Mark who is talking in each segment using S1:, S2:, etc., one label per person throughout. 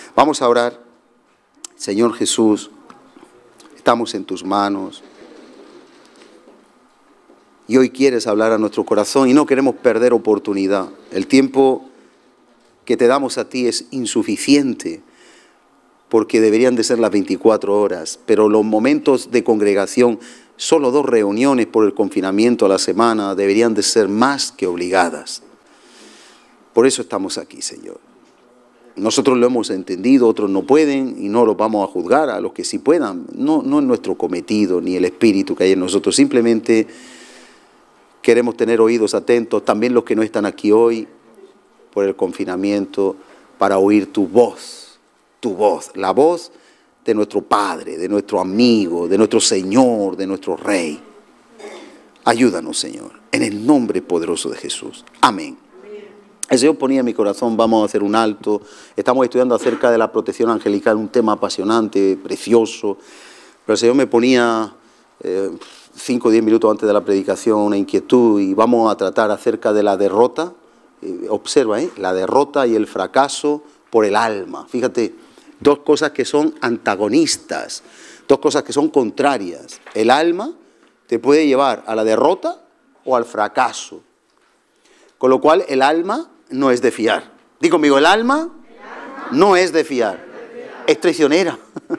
S1: Vamos a orar. Señor Jesús, estamos en tus manos. Y hoy quieres hablar a nuestro corazón y no queremos perder oportunidad. El tiempo que te damos a ti es insuficiente porque deberían de ser las 24 horas. Pero los momentos de congregación, solo 2 reuniones por el confinamiento a la semana, deberían de ser más que obligadas. Por eso estamos aquí, Señor. Nosotros lo hemos entendido, otros no pueden y no los vamos a juzgar, a los que sí puedan. No es nuestro cometido ni el espíritu que hay en nosotros. Simplemente queremos tener oídos atentos, también los que no están aquí hoy por el confinamiento, para oír tu voz, la voz de nuestro Padre, de nuestro amigo, de nuestro Señor, de nuestro Rey. Ayúdanos, Señor, en el nombre poderoso de Jesús. Amén. El Señor ponía en mi corazón, vamos a hacer un alto. Estamos estudiando acerca de la protección angelical, un tema apasionante, precioso. Pero el Señor me ponía 5 o 10 minutos antes de la predicación una inquietud y vamos a tratar acerca de la derrota. Observa, la derrota y el fracaso por el alma. Fíjate, 2 cosas que son antagonistas, 2 cosas que son contrarias. El alma te puede llevar a la derrota o al fracaso. Con lo cual el alma no es de fiar. Di conmigo, el alma no es de fiar. Es traicionera.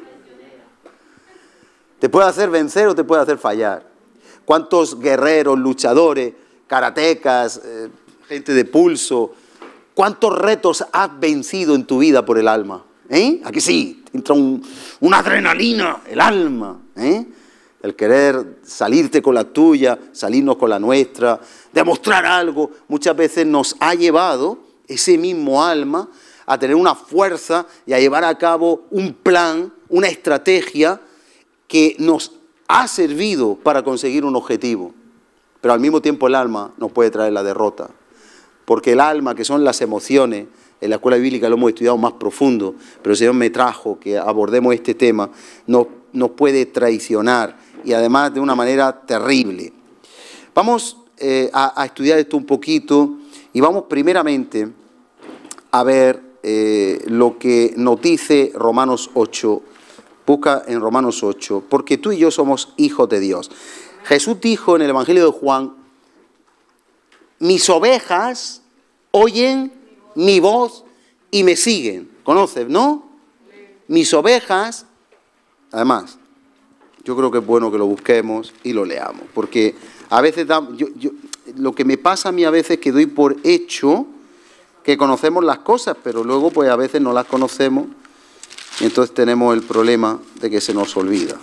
S1: Te puede hacer vencer o te puede hacer fallar. ¿Cuántos guerreros, luchadores, karatecas, gente de pulso, cuántos retos has vencido en tu vida por el alma? ¿A que sí? Entra una adrenalina, el alma. El querer salirte con la tuya, salirnos con la nuestra, demostrar algo, muchas veces nos ha llevado ese mismo alma a tener una fuerza y a llevar a cabo un plan, una estrategia que nos ha servido para conseguir un objetivo. Pero al mismo tiempo el alma nos puede traer la derrota. Porque el alma, que son las emociones, en la escuela bíblica lo hemos estudiado más profundo, pero el Señor me trajo que abordemos este tema, nos puede traicionar y además de una manera terrible. Vamos a estudiar esto un poquito y vamos primeramente a ver lo que nos dice Romanos 8. Busca en Romanos 8, porque tú y yo somos hijos de Dios. Jesús dijo en el Evangelio de Juan, mis ovejas oyen mi voz y me siguen. ¿Conoces, no? Mis ovejas, además, yo creo que es bueno que lo busquemos y lo leamos, porque a veces lo que me pasa a mí a veces es que doy por hecho que conocemos las cosas, pero luego pues a veces no las conocemos y entonces tenemos el problema de que se nos olvida.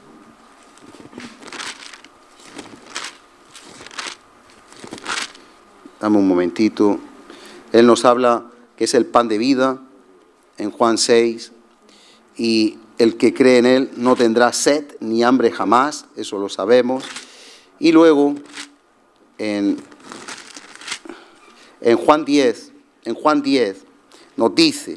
S1: Dame un momentito. Él nos habla que es el pan de vida en Juan 6 y el que cree en él no tendrá sed ni hambre jamás, eso lo sabemos. Y luego en Juan 10 nos dice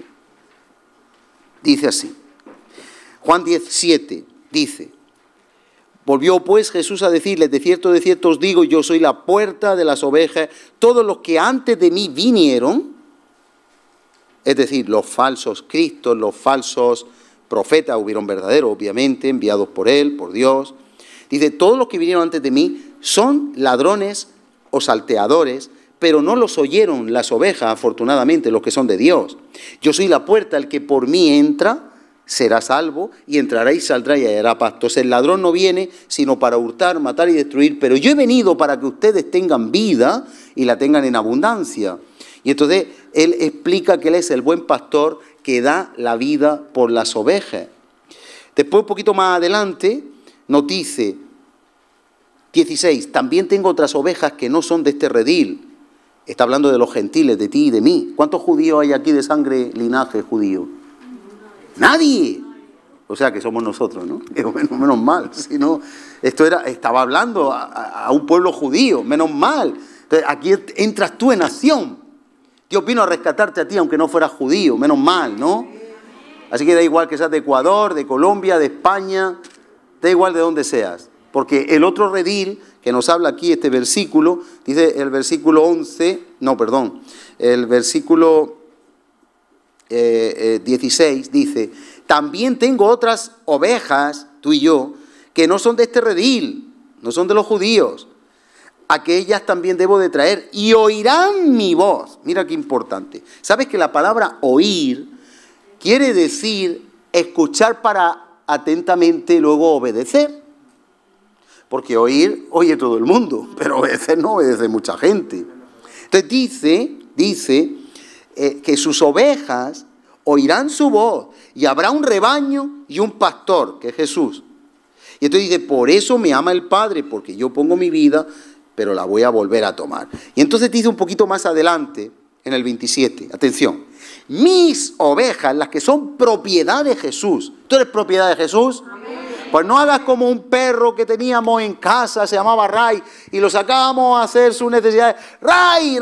S1: así. Juan 10:7 dice, volvió pues Jesús a decirles, de cierto os digo, yo soy la puerta de las ovejas, todos los que antes de mí vinieron, es decir, los falsos cristos, los falsos profetas, hubieron verdaderos, obviamente, enviados por él, por Dios. Dice, todos los que vinieron antes de mí son ladrones o salteadores, pero no los oyeron las ovejas, afortunadamente, los que son de Dios. Yo soy la puerta, el que por mí entra será salvo, y entrará y saldrá y hallará pastos. El ladrón no viene sino para hurtar, matar y destruir, pero yo he venido para que ustedes tengan vida y la tengan en abundancia. Y entonces él explica que él es el buen pastor que da la vida por las ovejas. Después, un poquito más adelante, nos dice 16, también tengo otras ovejas que no son de este redil. Está hablando de los gentiles, de ti y de mí. ¿Cuántos judíos hay aquí de sangre, linaje judío? Nadie. O sea que somos nosotros, ¿no? Bueno, menos mal. Si no, estaba hablando a un pueblo judío, menos mal. Entonces, aquí entras tú en acción. Dios vino a rescatarte a ti, aunque no fueras judío, menos mal, ¿no? Así que da igual que seas de Ecuador, de Colombia, de España, da igual de dónde seas. Porque el otro redil que nos habla aquí este versículo, dice el versículo 11, no, perdón, el versículo 16, dice, también tengo otras ovejas, tú y yo, que no son de este redil, no son de los judíos. Aquellas también debo de traer y oirán mi voz. Mira qué importante. ¿Sabes que la palabra oír quiere decir escuchar para atentamente luego obedecer? Porque oír oye todo el mundo, pero obedecer no obedece mucha gente. Entonces dice que sus ovejas oirán su voz y habrá un rebaño y un pastor, que es Jesús. Y entonces dice, por eso me ama el Padre, porque yo pongo mi vida, pero la voy a volver a tomar. Y entonces dice un poquito más adelante, en el 27, atención, mis ovejas, las que son propiedad de Jesús. ¿Tú eres propiedad de Jesús? Amén. Pues no hagas como un perro que teníamos en casa, se llamaba Ray, y lo sacábamos a hacer sus necesidades. ¡Ray!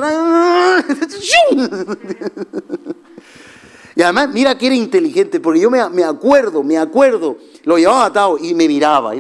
S1: Y además, mira que era inteligente, porque yo me acuerdo, lo llevaba atado y me miraba.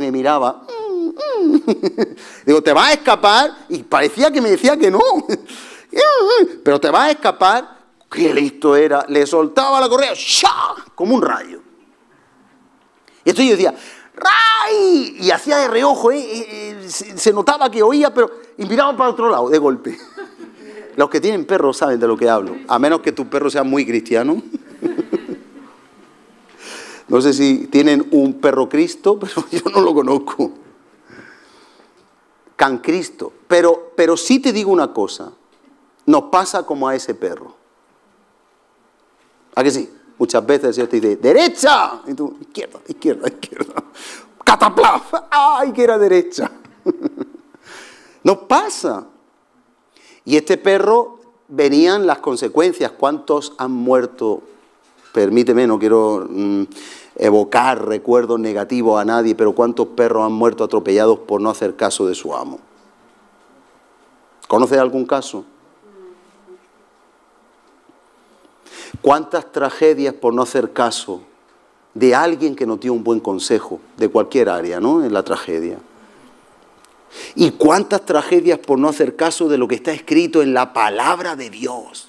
S1: Digo, ¿te vas a escapar? Y parecía que me decía que no. Pero te vas a escapar. Qué listo era. Le soltaba la correa, ¡sha!, como un rayo. Y entonces yo decía, ¡Ray! Y hacía de reojo, se notaba que oía, pero y miraba para otro lado de golpe. Los que tienen perros saben de lo que hablo, a menos que tu perro sea muy cristiano. No sé si tienen un perro Cristo, pero yo no lo conozco. Can Cristo. Pero sí te digo una cosa, nos pasa como a ese perro. ¿A que sí? Muchas veces el Señor te dice, ¡derecha! Y tú, izquierda. ¡Cataplaf! ¡Ay, que era derecha! Nos pasa. Y este perro, venían las consecuencias. ¿Cuántos han muerto? Permíteme, no quiero evocar recuerdos negativos a nadie, pero ¿cuántos perros han muerto atropellados por no hacer caso de su amo? ¿Conoces algún caso? ¿Cuántas tragedias por no hacer caso de alguien que nos dio un buen consejo, de cualquier área, ¿no?, en la tragedia? ¿Y cuántas tragedias por no hacer caso de lo que está escrito en la palabra de Dios?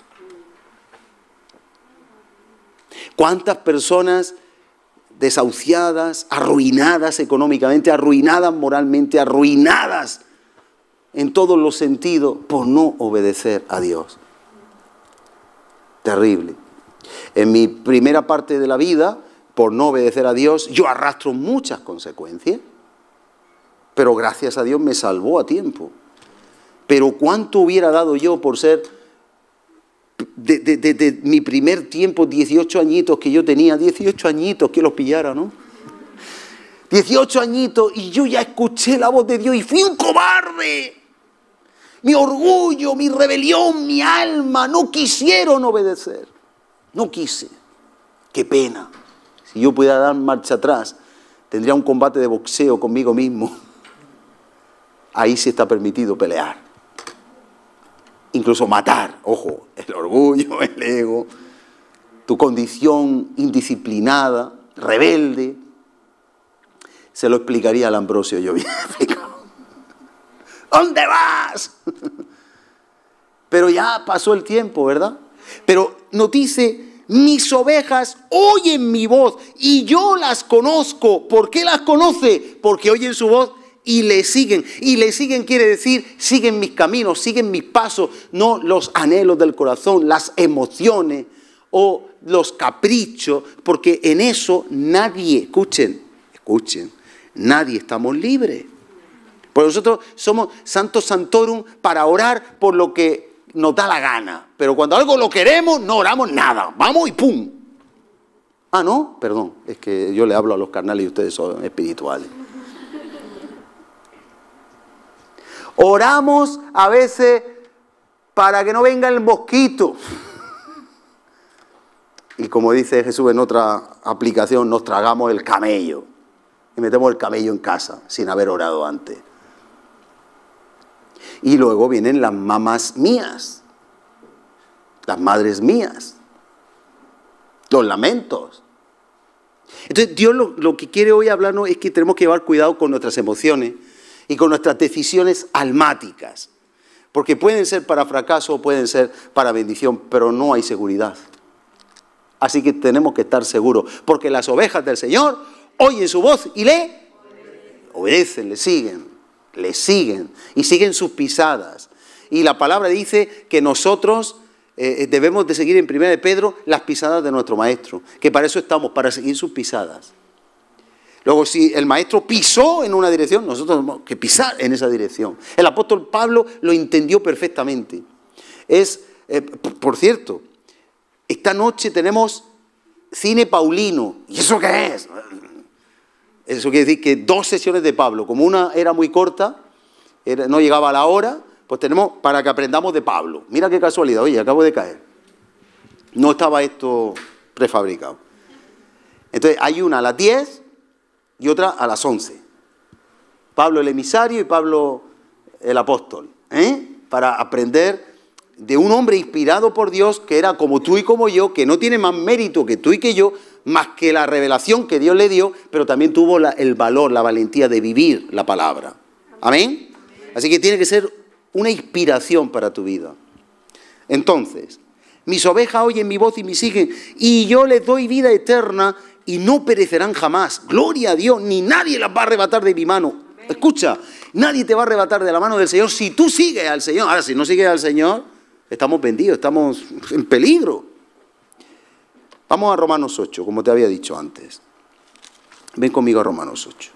S1: ¿Cuántas personas desahuciadas, arruinadas económicamente, arruinadas moralmente, arruinadas en todos los sentidos por no obedecer a Dios? Terrible. En mi primera parte de la vida, por no obedecer a Dios, yo arrastro muchas consecuencias. Pero gracias a Dios me salvó a tiempo. Pero ¿cuánto hubiera dado yo por ser, de mi primer tiempo, 18 añitos que yo tenía, 18 añitos que los pillara, ¿no? 18 añitos y yo ya escuché la voz de Dios y fui un cobarde. Mi orgullo, mi rebelión, mi alma no quisieron obedecer. No quise. Qué pena. Si yo pudiera dar marcha atrás, tendría un combate de boxeo conmigo mismo. Ahí sí está permitido pelear. Incluso matar. Ojo, el orgullo, el ego, tu condición indisciplinada, rebelde. Se lo explicaría al Ambrosio yo bien explicado. ¿Dónde vas? Pero ya pasó el tiempo, ¿verdad? Pero nos dice, mis ovejas oyen mi voz y yo las conozco. ¿Por qué las conoce? Porque oyen su voz y le siguen. Y le siguen quiere decir, siguen mis caminos, siguen mis pasos, no los anhelos del corazón, las emociones o los caprichos, porque en eso nadie, escuchen, nadie estamos libres. Porque nosotros somos santos santorum para orar por lo que nos da la gana. Pero cuando algo lo queremos, no oramos nada. Vamos y ¡pum! Ah, ¿no? Perdón, es que yo le hablo a los carnales y ustedes son espirituales. Oramos a veces para que no venga el mosquito. Y como dice Jesús en otra aplicación, nos tragamos el camello. Y metemos el camello en casa, sin haber orado antes. Y luego vienen las mamás mías, las madres mías, los lamentos. Entonces Dios lo que quiere hoy hablarnos es que tenemos que llevar cuidado con nuestras emociones y con nuestras decisiones almáticas. Porque pueden ser para fracaso o pueden ser para bendición, pero no hay seguridad. Así que tenemos que estar seguros, porque las ovejas del Señor oyen su voz y le obedecen, le siguen y siguen sus pisadas. Y la palabra dice que nosotros debemos de seguir en 1 de Pedro las pisadas de nuestro Maestro, que para eso estamos, para seguir sus pisadas. Luego, si el Maestro pisó en una dirección, nosotros tenemos que pisar en esa dirección. El apóstol Pablo lo entendió perfectamente. Por cierto, esta noche tenemos cine paulino. ¿Y eso qué es? Eso quiere decir que 2 sesiones de Pablo, como una era muy corta, no llegaba a la hora, pues tenemos para que aprendamos de Pablo. Mira qué casualidad, oye, acabo de caer. No estaba esto prefabricado. Entonces hay una a las 10 y otra a las 11. Pablo el emisario y Pablo el apóstol. Para aprender de un hombre inspirado por Dios que era como tú y como yo, que no tiene más mérito que tú y que yo, más que la revelación que Dios le dio, pero también tuvo el valor, la valentía de vivir la palabra. ¿Amén? Así que tiene que ser una inspiración para tu vida. Entonces, mis ovejas oyen mi voz y me siguen, y yo les doy vida eterna y no perecerán jamás. Gloria a Dios, ni nadie las va a arrebatar de mi mano. Escucha, nadie te va a arrebatar de la mano del Señor si tú sigues al Señor. Ahora, si no sigues al Señor, estamos vendidos, estamos en peligro. Vamos a Romanos 8, como te había dicho antes. Ven conmigo a Romanos 8.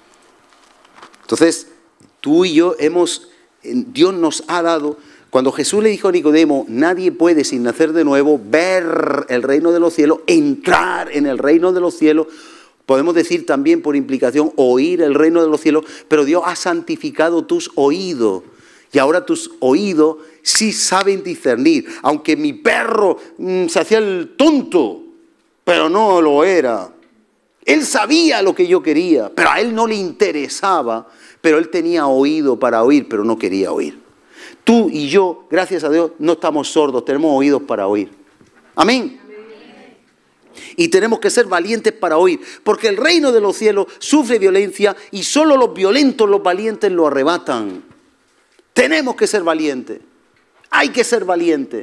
S1: Entonces, tú y yo Dios nos ha dado, cuando Jesús le dijo a Nicodemo, nadie puede sin nacer de nuevo ver el reino de los cielos, entrar en el reino de los cielos, podemos decir también por implicación oír el reino de los cielos, pero Dios ha santificado tus oídos. Y ahora tus oídos sí saben discernir. Aunque mi perro se hacía el tonto, pero no lo era. Él sabía lo que yo quería, pero a él no le interesaba. Pero él tenía oído para oír, pero no quería oír. Tú y yo, gracias a Dios, no estamos sordos, tenemos oídos para oír. Amén. Y tenemos que ser valientes para oír, porque el reino de los cielos sufre violencia y solo los violentos, los valientes lo arrebatan. Tenemos que ser valientes. Hay que ser valientes.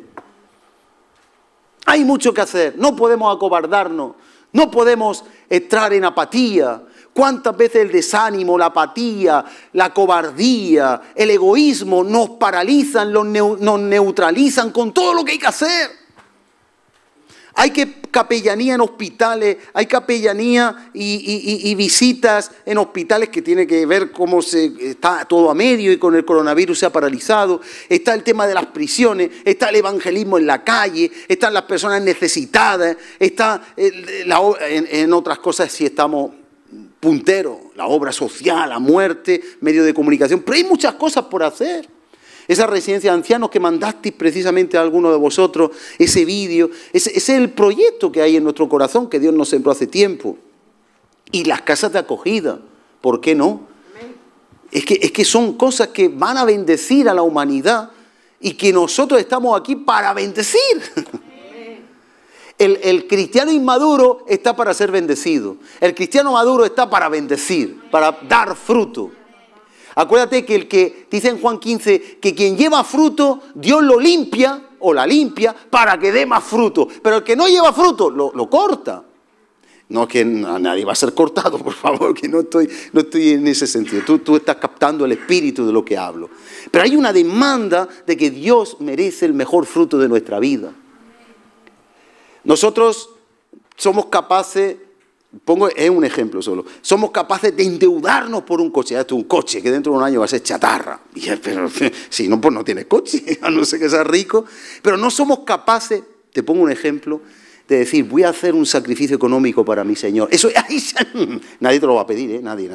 S1: Hay mucho que hacer. No podemos acobardarnos. No podemos entrar en apatía. ¿Cuántas veces el desánimo, la apatía, la cobardía, el egoísmo nos paralizan, nos neutralizan con todo lo que hay que hacer? Hay capellanía en hospitales, hay capellanía y visitas en hospitales que tiene que ver cómo está todo a medio y con el coronavirus se ha paralizado. Está el tema de las prisiones, está el evangelismo en la calle, están las personas necesitadas, está en otras cosas si estamos punteros, la obra social, la muerte, medios de comunicación. Pero hay muchas cosas por hacer. Esa residencia de ancianos que mandasteis precisamente a alguno de vosotros, ese vídeo, ese es el proyecto que hay en nuestro corazón, que Dios nos sembró hace tiempo. Y las casas de acogida, ¿por qué no? Es que son cosas que van a bendecir a la humanidad y que nosotros estamos aquí para bendecir. El cristiano inmaduro está para ser bendecido. El cristiano maduro está para bendecir, para dar fruto. Acuérdate que el que dice en Juan 15 que quien lleva fruto, Dios lo limpia o la limpia para que dé más fruto. Pero el que no lleva fruto, lo corta. No es que nadie va a ser cortado, por favor, que no estoy en ese sentido. Tú estás captando el espíritu de lo que hablo. Pero hay una demanda de que Dios merece el mejor fruto de nuestra vida. Nosotros somos capaces... es un ejemplo solo. Somos capaces de endeudarnos por un coche. Esto es un coche que dentro de un año va a ser chatarra. Pero si no, pues no tienes coche, a no ser que seas rico. Pero no somos capaces, te pongo un ejemplo, de decir, voy a hacer un sacrificio económico para mi Señor. Eso nadie te lo va a pedir, ¿eh? Nadie.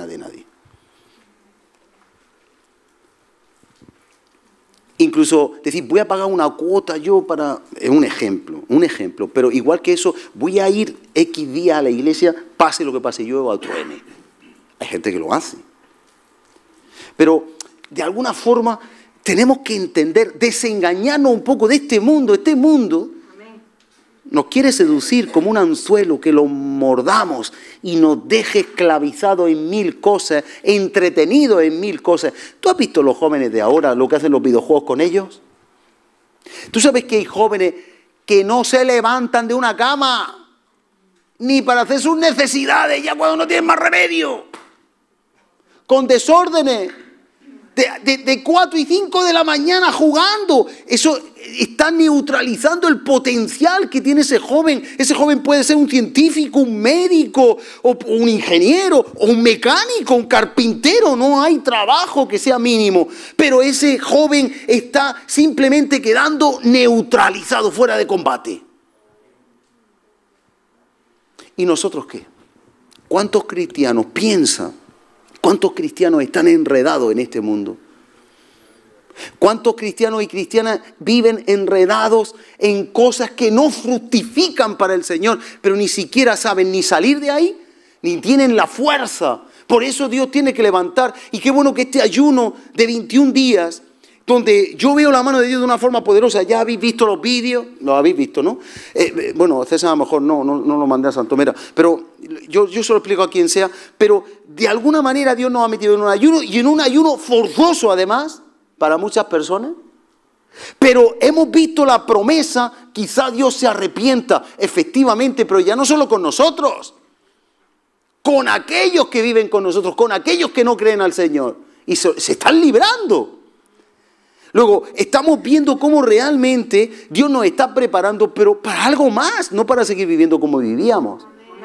S1: Incluso decir, voy a pagar una cuota yo para... Es un ejemplo. Pero igual que eso, voy a ir X día a la iglesia, pase lo que pase, llueva o truene. Hay gente que lo hace. Pero, de alguna forma, tenemos que entender, desengañarnos un poco de este mundo. Este mundo nos quiere seducir como un anzuelo que lo mordamos y nos deje esclavizados en 1000 cosas, entretenidos en 1000 cosas. ¿Tú has visto los jóvenes de ahora, lo que hacen los videojuegos con ellos? ¿Tú sabes que hay jóvenes que no se levantan de una cama? ni para hacer sus necesidades ya cuando no tienen más remedio. Con desórdenes. De 4 y 5 de la mañana jugando. Eso está neutralizando el potencial que tiene ese joven. Ese joven puede ser un científico, un médico, o un ingeniero, o un mecánico, un carpintero. No hay trabajo que sea mínimo. Pero ese joven está simplemente quedando neutralizado, fuera de combate. ¿Y nosotros qué? ¿Cuántos cristianos piensan? ¿Cuántos cristianos están enredados en este mundo? ¿Cuántos cristianos y cristianas viven enredados en cosas que no fructifican para el Señor, pero ni siquiera saben ni salir de ahí, ni tienen la fuerza? Por eso Dios tiene que levantar. Y qué bueno que este ayuno de 21 días, donde yo veo la mano de Dios de una forma poderosa. Ya habéis visto los vídeos, lo habéis visto, ¿no? Bueno, César a lo mejor no lo mandé a Santomera, pero yo se lo explico a quien sea, pero de alguna manera Dios nos ha metido en un ayuno, y en un ayuno forzoso además, para muchas personas. Pero hemos visto la promesa, quizá Dios se arrepienta, efectivamente, pero ya no solo con nosotros, con aquellos que viven con nosotros, con aquellos que no creen al Señor, y se están librando. Luego, estamos viendo cómo realmente Dios nos está preparando, pero para algo más, no para seguir viviendo como vivíamos.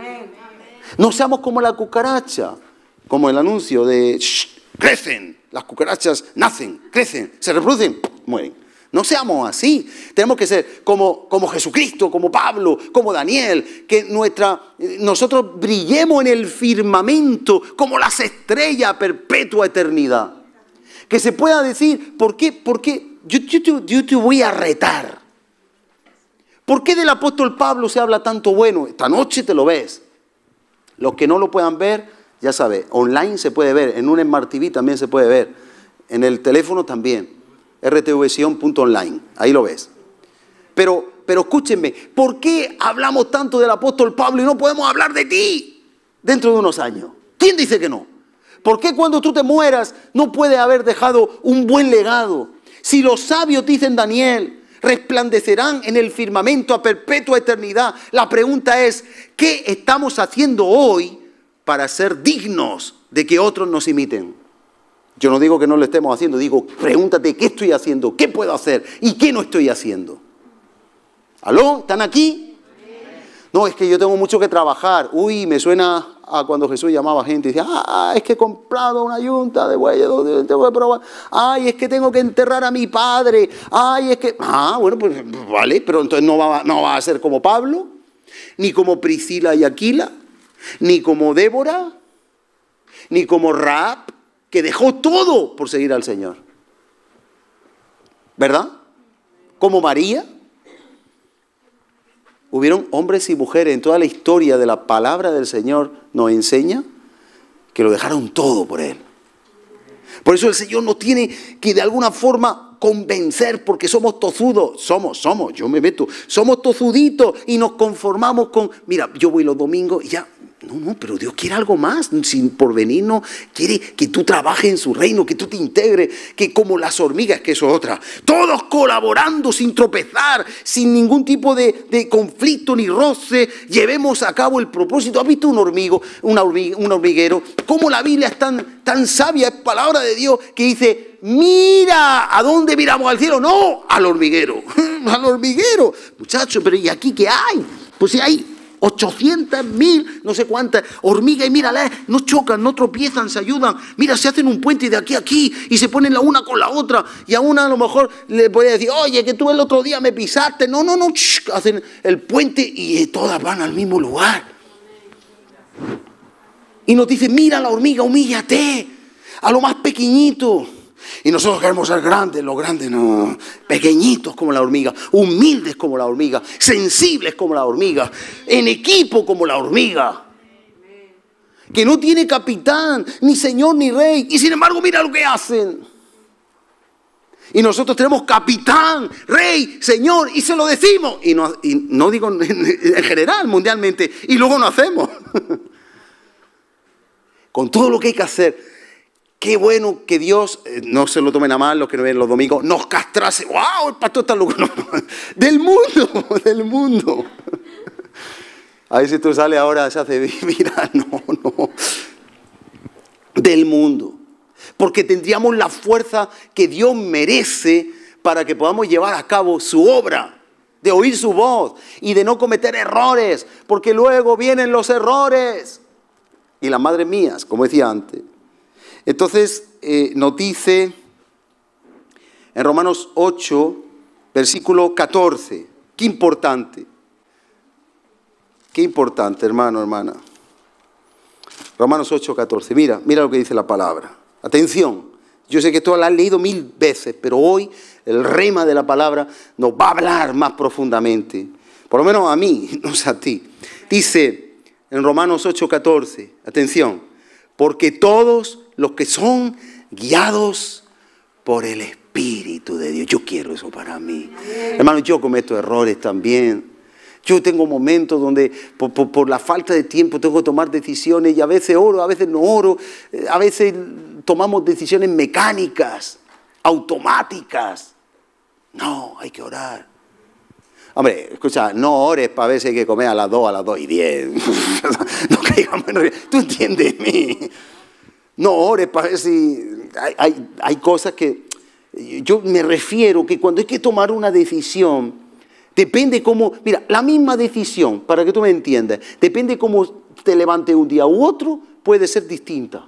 S1: No seamos como la cucaracha, como el anuncio de crecen, las cucarachas nacen, crecen, se reproducen, mueren. No seamos así. Tenemos que ser como Jesucristo, como Pablo, como Daniel, que nosotros brillemos en el firmamento como las estrellas a perpetua eternidad. Que se pueda decir, ¿por qué? Porque yo te voy a retar. ¿Por qué del apóstol Pablo se habla tanto bueno? Esta noche te lo ves. Los que no lo puedan ver, ya sabes, online se puede ver, en un Smart TV también se puede ver, en el teléfono también, rtvsion.online, ahí lo ves. Pero escúchenme, ¿por qué hablamos tanto del apóstol Pablo y no podemos hablar de ti dentro de unos años? ¿Quién dice que no? ¿Por qué cuando tú te mueras no puede haber dejado un buen legado? Si los sabios dicen, Daniel, resplandecerán en el firmamento a perpetua eternidad. La pregunta es, ¿qué estamos haciendo hoy para ser dignos de que otros nos imiten? Yo no digo que no lo estemos haciendo, digo, pregúntate qué estoy haciendo, qué puedo hacer y qué no estoy haciendo. ¿Aló? ¿Están aquí? No, es que yo tengo mucho que trabajar. Uy, me suena a cuando Jesús llamaba a gente y decía, es que he comprado una yunta de bueyes, tengo que probar. Ay, es que tengo que enterrar a mi padre. Ay, es que... bueno, pues vale, pero entonces no va a ser como Pablo, ni como Priscila y Aquila, ni como Débora, ni como Rahab, que dejó todo por seguir al Señor. ¿Verdad? Como María. Hubieron hombres y mujeres en toda la historia de la palabra del Señor, nos enseña que lo dejaron todo por Él. Por eso el Señor nos tiene que de alguna forma convencer, porque somos tozudos, yo me meto, somos tozuditos y nos conformamos con, mira, yo voy los domingos y ya. No, pero Dios quiere algo más, sin porvenir, quiere que tú trabajes en su reino, que tú te integres, que como las hormigas, que eso es otra, todos colaborando sin tropezar, sin ningún tipo de conflicto ni roce, llevemos a cabo el propósito. ¿Has visto un hormiguero? Cómo la Biblia es tan sabia, es palabra de Dios, que dice, mira, ¿a dónde miramos? ¿Al cielo? No, al hormiguero, al hormiguero. Muchachos, pero ¿y aquí qué hay? Pues si hay 800.000, no sé cuántas hormigas, y mírala, no chocan, no tropiezan, se ayudan. Mira, se hacen un puente de aquí a aquí y se ponen la una con la otra. Y a una a lo mejor le puede decir, oye, que tú el otro día me pisaste. No, hacen el puente y todas van al mismo lugar. Y nos dicen, mira la hormiga, humíllate a lo más pequeñito. Y nosotros queremos ser grandes, los grandes no, pequeñitos como la hormiga, humildes como la hormiga, sensibles como la hormiga, en equipo como la hormiga, que no tiene capitán, ni señor, ni rey, y sin embargo mira lo que hacen. Y nosotros tenemos capitán, rey, señor, y se lo decimos, y no digo en general, mundialmente, y luego no hacemos. Con todo lo que hay que hacer. Qué bueno que Dios, no se lo tomen a mal los que no ven los domingos, nos castrase. ¡Wow! El pastor está loco. No. Del mundo. A veces tú sales ahora, se hace viral, no. Del mundo. Porque tendríamos la fuerza que Dios merece para que podamos llevar a cabo su obra, de oír su voz y de no cometer errores, porque luego vienen los errores. Y las madres mías, como decía antes. Entonces, nos dice en Romanos 8, versículo 14, qué importante. Qué importante, hermano, hermana. Romanos 8, 14. Mira lo que dice la palabra. Atención. Yo sé que esto lo has leído 1000 veces, pero hoy el rema de la palabra nos va a hablar más profundamente. Por lo menos a mí, no sé a ti. Dice en Romanos 8, 14. Atención. Porque todos los que son guiados por el Espíritu de Dios. Yo quiero eso para mí. Hermano, yo cometo errores también. Yo tengo momentos donde por la falta de tiempo tengo que tomar decisiones y a veces oro, a veces no oro, a veces tomamos decisiones mecánicas, automáticas. No, hay que orar. Hombre, escucha, no ores para ver si hay que comer a las 2:10. No caigamos en... ¿Tú entiendes mí? No ores para ver si... Hay cosas que... Yo me refiero que cuando hay que tomar una decisión... Depende cómo, mira, la misma decisión, para que tú me entiendas, depende cómo te levantes un día u otro, puede ser distinta.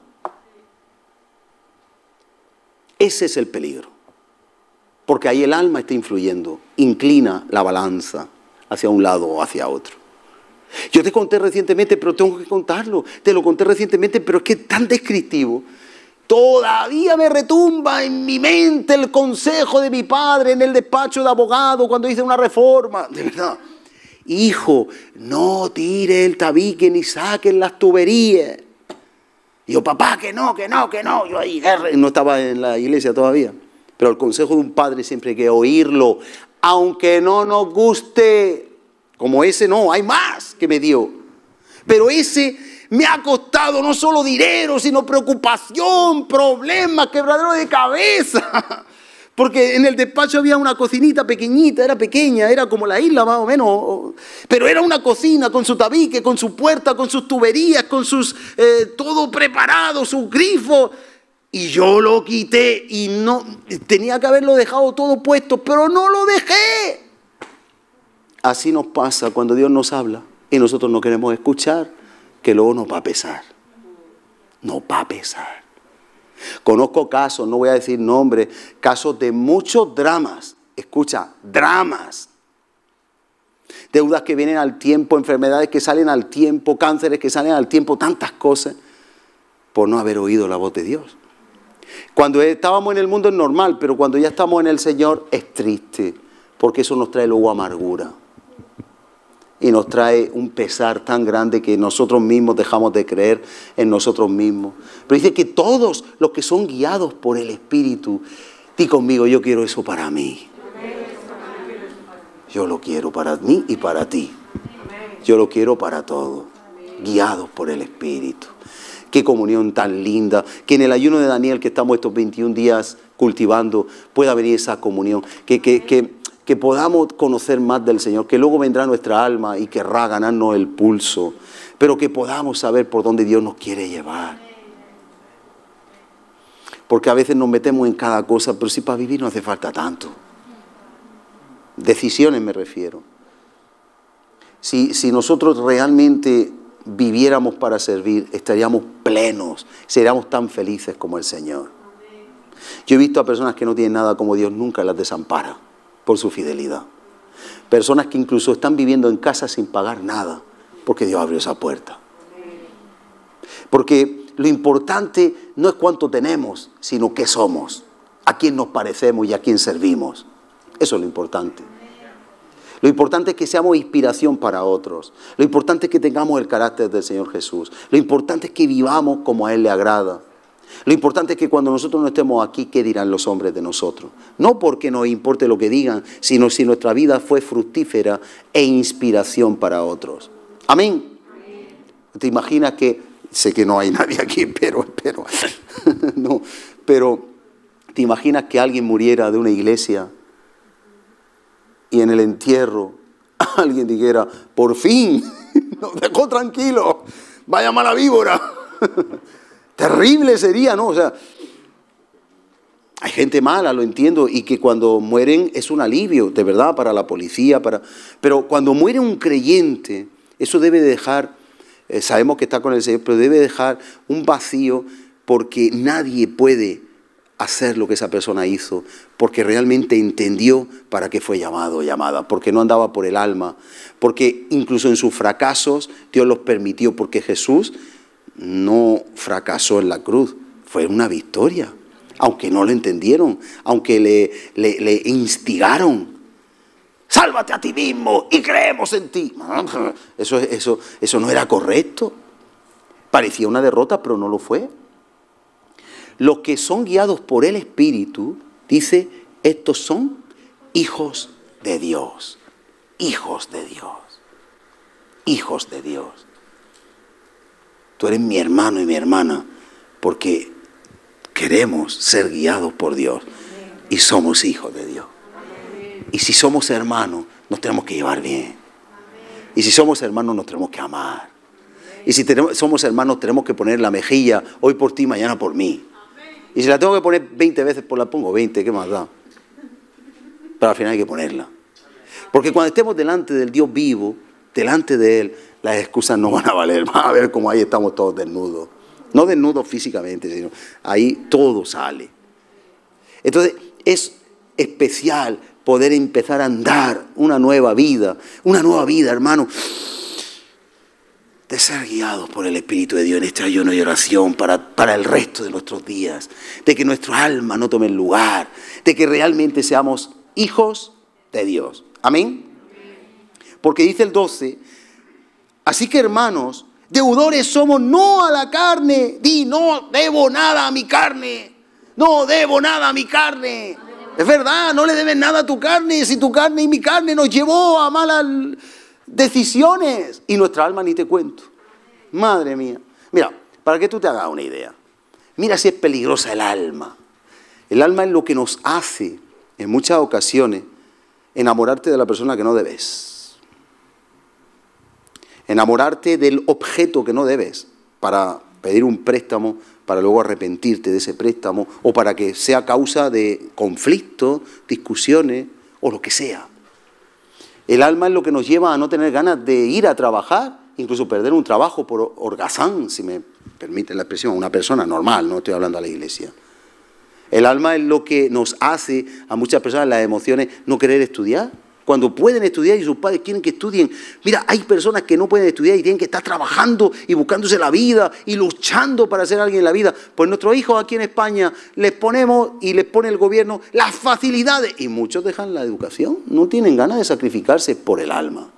S1: Ese es el peligro. Porque ahí el alma está influyendo, inclina la balanza hacia un lado o hacia otro. Yo te conté recientemente, pero tengo que contarlo. Te lo conté recientemente, pero es que es tan descriptivo. Todavía me retumba en mi mente el consejo de mi padre en el despacho de abogado cuando hice una reforma. De verdad. Hijo, no tire el tabique ni saquen las tuberías. Y yo, papá, que no. Yo ahí, no estaba en la iglesia todavía. Pero el consejo de un padre siempre hay que oírlo. Aunque no nos guste. Como ese no, hay más que me dio. Pero ese... me ha costado no solo dinero, sino preocupación, problemas, quebradero de cabeza. Porque en el despacho había una cocinita pequeñita, era pequeña, era como la isla más o menos. Pero era una cocina con su tabique, con su puerta, con sus tuberías, con sus todo preparado, sus grifos. Y yo lo quité y no tenía que haberlo dejado todo puesto, pero no lo dejé. Así nos pasa cuando Dios nos habla y nosotros no queremos escuchar. Que luego nos va a pesar. Nos va a pesar. Conozco casos, no voy a decir nombres, casos de muchos dramas. Escucha, dramas. Deudas que vienen al tiempo, enfermedades que salen al tiempo, cánceres que salen al tiempo, tantas cosas, por no haber oído la voz de Dios. Cuando estábamos en el mundo es normal, pero cuando ya estamos en el Señor es triste, porque eso nos trae luego amargura. Y nos trae un pesar tan grande que nosotros mismos dejamos de creer en nosotros mismos. Pero dice que todos los que son guiados por el Espíritu, di conmigo, yo quiero eso para mí. Yo lo quiero para mí y para ti. Yo lo quiero para todos. Guiados por el Espíritu. Qué comunión tan linda. Que en el ayuno de Daniel que estamos estos 21 días cultivando, pueda venir esa comunión. Que podamos conocer más del Señor, que luego vendrá nuestra alma y querrá ganarnos el pulso, pero que podamos saber por dónde Dios nos quiere llevar. Porque a veces nos metemos en cada cosa, pero si para vivir no hace falta tanto. Decisiones me refiero. Si nosotros realmente viviéramos para servir, estaríamos plenos, seríamos tan felices como el Señor. Yo he visto a personas que no tienen nada como Dios, nunca las desampara por su fidelidad. Personas que incluso están viviendo en casa sin pagar nada, porque Dios abrió esa puerta. Porque lo importante no es cuánto tenemos, sino qué somos, a quién nos parecemos y a quién servimos. Eso es lo importante. Lo importante es que seamos inspiración para otros. Lo importante es que tengamos el carácter del Señor Jesús. Lo importante es que vivamos como a Él le agrada. Lo importante es que cuando nosotros no estemos aquí, ¿qué dirán los hombres de nosotros? No porque nos importe lo que digan, sino si nuestra vida fue fructífera e inspiración para otros. Amén. ¿Te imaginas que, sé que no hay nadie aquí, pero no, pero ¿te imaginas que alguien muriera de una iglesia y en el entierro alguien dijera, por fin Nos dejó tranquilo. Vaya mala víbora. Terrible sería, ¿no? O sea, hay gente mala, lo entiendo, y que cuando mueren es un alivio, de verdad, para la policía, pero cuando muere un creyente, eso debe de dejar, sabemos que está con el Señor, pero debe dejar un vacío, porque nadie puede hacer lo que esa persona hizo, porque realmente entendió para qué fue llamado o llamada, porque no andaba por el alma, porque incluso en sus fracasos Dios los permitió, porque Jesús no fracasó en la cruz, fue una victoria. Aunque no lo entendieron, aunque le instigaron. Sálvate a ti mismo y creemos en ti. Eso no era correcto. Parecía una derrota, pero no lo fue. Los que son guiados por el Espíritu, dice, estos son hijos de Dios. Hijos de Dios. Hijos de Dios. Tú eres mi hermano y mi hermana, porque queremos ser guiados por Dios y somos hijos de Dios. Y si somos hermanos, nos tenemos que llevar bien. Y si somos hermanos, nos tenemos que amar. Y si somos hermanos, tenemos que poner la mejilla hoy por ti, mañana por mí. Y si la tengo que poner 20 veces, pues la pongo 20, ¿qué más da? Pero al final hay que ponerla. Porque cuando estemos delante del Dios vivo, delante de Él, las excusas no van a valer. Van a ver cómo ahí estamos todos desnudos. No desnudos físicamente, sino ahí todo sale. Entonces es especial poder empezar a andar una nueva vida, hermano, de ser guiados por el Espíritu de Dios en este ayuno y oración para el resto de nuestros días, de que nuestra alma no tome lugar, de que realmente seamos hijos de Dios. Amén. Porque dice el 12, así que hermanos, deudores somos no a la carne. Di, no debo nada a mi carne. No debo nada a mi carne. Es verdad, no le debes nada a tu carne. Si tu carne y mi carne nos llevó a malas decisiones. Y nuestra alma ni te cuento. Madre mía. Mira, para que tú te hagas una idea. Mira si es peligrosa el alma. El alma es lo que nos hace, en muchas ocasiones, enamorarte de la persona que no debes. Enamorarte del objeto que no debes para pedir un préstamo, para luego arrepentirte de ese préstamo o para que sea causa de conflictos, discusiones o lo que sea. El alma es lo que nos lleva a no tener ganas de ir a trabajar, incluso perder un trabajo por holgazán, si me permite la expresión, una persona normal, no estoy hablando a la iglesia. El alma es lo que nos hace a muchas personas, las emociones, no querer estudiar. Cuando pueden estudiar y sus padres quieren que estudien. Mira, hay personas que no pueden estudiar y tienen que estar trabajando y buscándose la vida y luchando para ser alguien en la vida. Pues nuestros hijos aquí en España les ponemos y les pone el gobierno las facilidades. Y muchos dejan la educación, no tienen ganas de sacrificarse por el alma.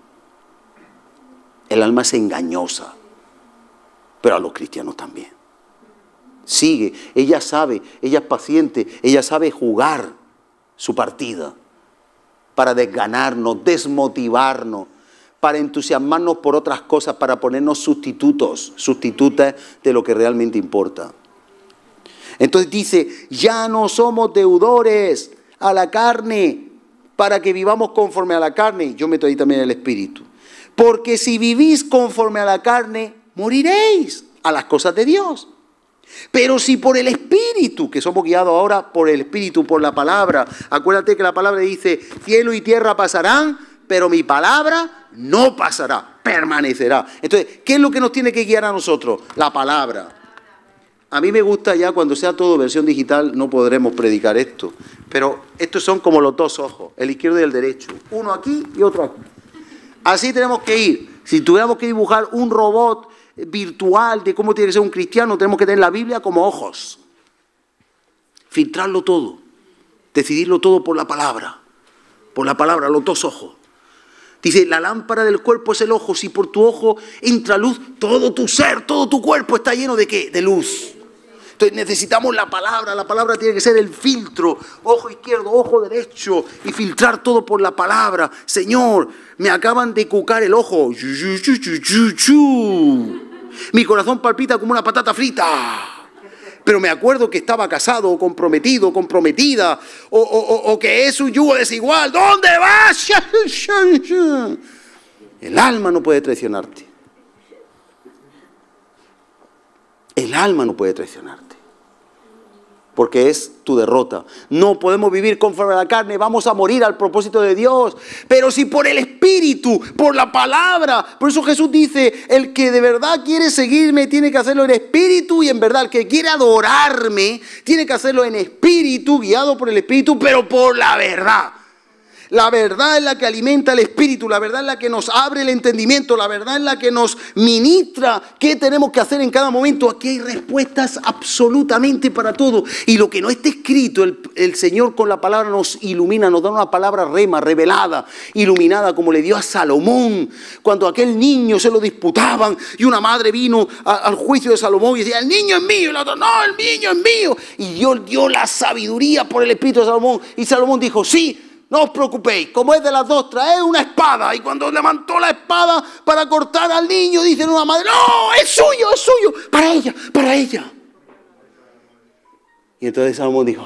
S1: El alma es engañosa, pero a los cristianos también. Sigue, ella sabe, ella es paciente, ella sabe jugar su partida. Para desganarnos, desmotivarnos, para entusiasmarnos por otras cosas, para ponernos sustitutas de lo que realmente importa. Entonces dice, ya no somos deudores a la carne, para que vivamos conforme a la carne. Yo meto ahí también el espíritu. Porque si vivís conforme a la carne, moriréis a las cosas de Dios. Pero si por el Espíritu, que somos guiados ahora por el Espíritu, por la palabra, acuérdate que la palabra dice, cielo y tierra pasarán, pero mi palabra no pasará, permanecerá. Entonces, ¿qué es lo que nos tiene que guiar a nosotros? La palabra. A mí me gusta ya cuando sea todo versión digital, no podremos predicar esto, pero estos son como los dos ojos, el izquierdo y el derecho, uno aquí y otro aquí. Así tenemos que ir. Si tuviéramos que dibujar un robot virtual de cómo tiene que ser un cristiano, tenemos que tener la Biblia como ojos. Filtrarlo todo, decidirlo todo por la palabra, los dos ojos. Dice, la lámpara del cuerpo es el ojo, si por tu ojo entra luz, todo tu ser, todo tu cuerpo está lleno de ¿qué? De luz. Entonces necesitamos la palabra tiene que ser el filtro, ojo izquierdo, ojo derecho, y filtrar todo por la palabra. Señor, me acaban de cucar el ojo. Mi corazón palpita como una patata frita. Pero me acuerdo que estaba casado, o comprometido, comprometida, o que es un yugo desigual. ¿Dónde vas? El alma no puede traicionarte. El alma no puede traicionarte, porque es tu derrota. No podemos vivir conforme a la carne, vamos a morir al propósito de Dios. Pero si por el Espíritu, por la palabra, por eso Jesús dice, el que de verdad quiere seguirme tiene que hacerlo en espíritu y en verdad. El que quiere adorarme tiene que hacerlo en espíritu, guiado por el Espíritu, pero por la verdad. La verdad es la que alimenta el espíritu, la verdad es la que nos abre el entendimiento, la verdad es la que nos ministra qué tenemos que hacer en cada momento. Aquí hay respuestas absolutamente para todo. Y lo que no está escrito, el Señor con la palabra nos ilumina, nos da una palabra rema, revelada, iluminada, como le dio a Salomón. Cuando aquel niño se lo disputaban y una madre vino al juicio de Salomón y decía, el niño es mío, y el otro, no, el niño es mío. Y Dios dio la sabiduría por el espíritu de Salomón. Y Salomón dijo, sí, no os preocupéis, como es de las dos, traed una espada. Y cuando levantó la espada para cortar al niño, dice una madre, no, es suyo, para ella, para ella. Y entonces Salomón dijo,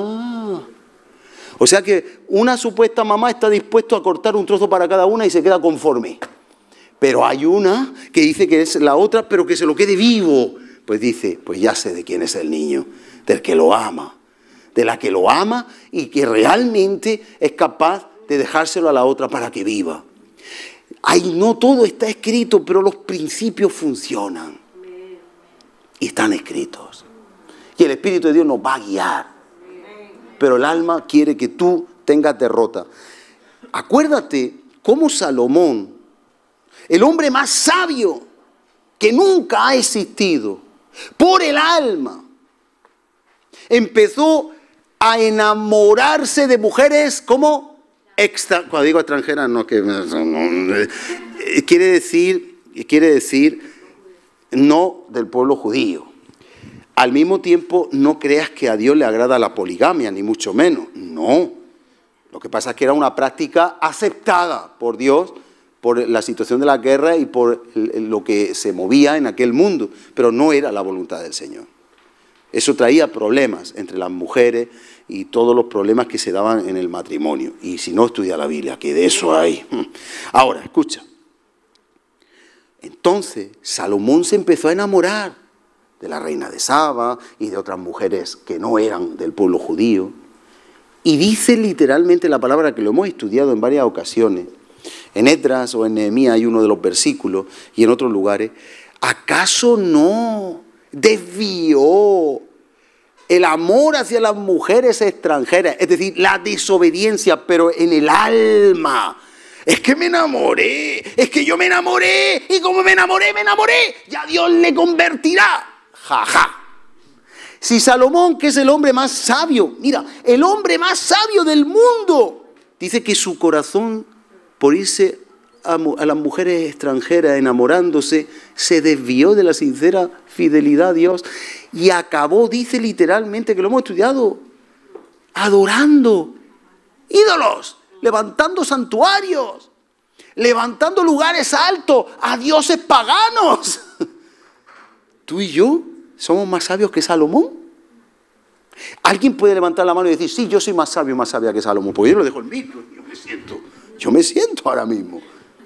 S1: o sea que una supuesta mamá está dispuesta a cortar un trozo para cada una y se queda conforme. Pero hay una que dice que es la otra, pero que se lo quede vivo. Pues dice, pues ya sé de quién es el niño, del que lo ama. De la que lo ama y que realmente es capaz de dejárselo a la otra para que viva. Ahí no todo está escrito, pero los principios funcionan. Y están escritos. Y el Espíritu de Dios nos va a guiar. Pero el alma quiere que tú tengas derrota. Acuérdate cómo Salomón, el hombre más sabio que nunca ha existido, por el alma, empezó a enamorarse de mujeres como cuando digo extranjeras, no, quiere decir no del pueblo judío. Al mismo tiempo, no creas que a Dios le agrada la poligamia, ni mucho menos. No. Lo que pasa es que era una práctica aceptada por Dios, por la situación de la guerra y por lo que se movía en aquel mundo, pero no era la voluntad del Señor. Eso traía problemas entre las mujeres y todos los problemas que se daban en el matrimonio. Y si no, estudia la Biblia, que de eso hay. Ahora, escucha. Entonces, Salomón se empezó a enamorar de la reina de Saba y de otras mujeres que no eran del pueblo judío. Y dice literalmente la palabra, que lo hemos estudiado en varias ocasiones. En Esdras o en Nehemías hay uno de los versículos y en otros lugares. ¿Acaso no desvió el amor hacia las mujeres extranjeras? Es decir, la desobediencia, pero en el alma. Es que me enamoré, es que yo me enamoré, y como me enamoré, ya Dios le convertirá. Ja. Si Salomón, que es el hombre más sabio, mira, el hombre más sabio del mundo, dice que su corazón, por irse a las mujeres extranjeras enamorándose, se desvió de la sincera fidelidad a Dios y acabó, dice literalmente, que lo hemos estudiado, adorando ídolos, levantando santuarios, levantando lugares altos a dioses paganos. Tú y yo somos más sabios que Salomón. ¿Alguien puede levantar la mano y decir, sí, yo soy más sabio, más sabia que Salomón? Pues yo lo dejo en mí, yo me siento ahora mismo.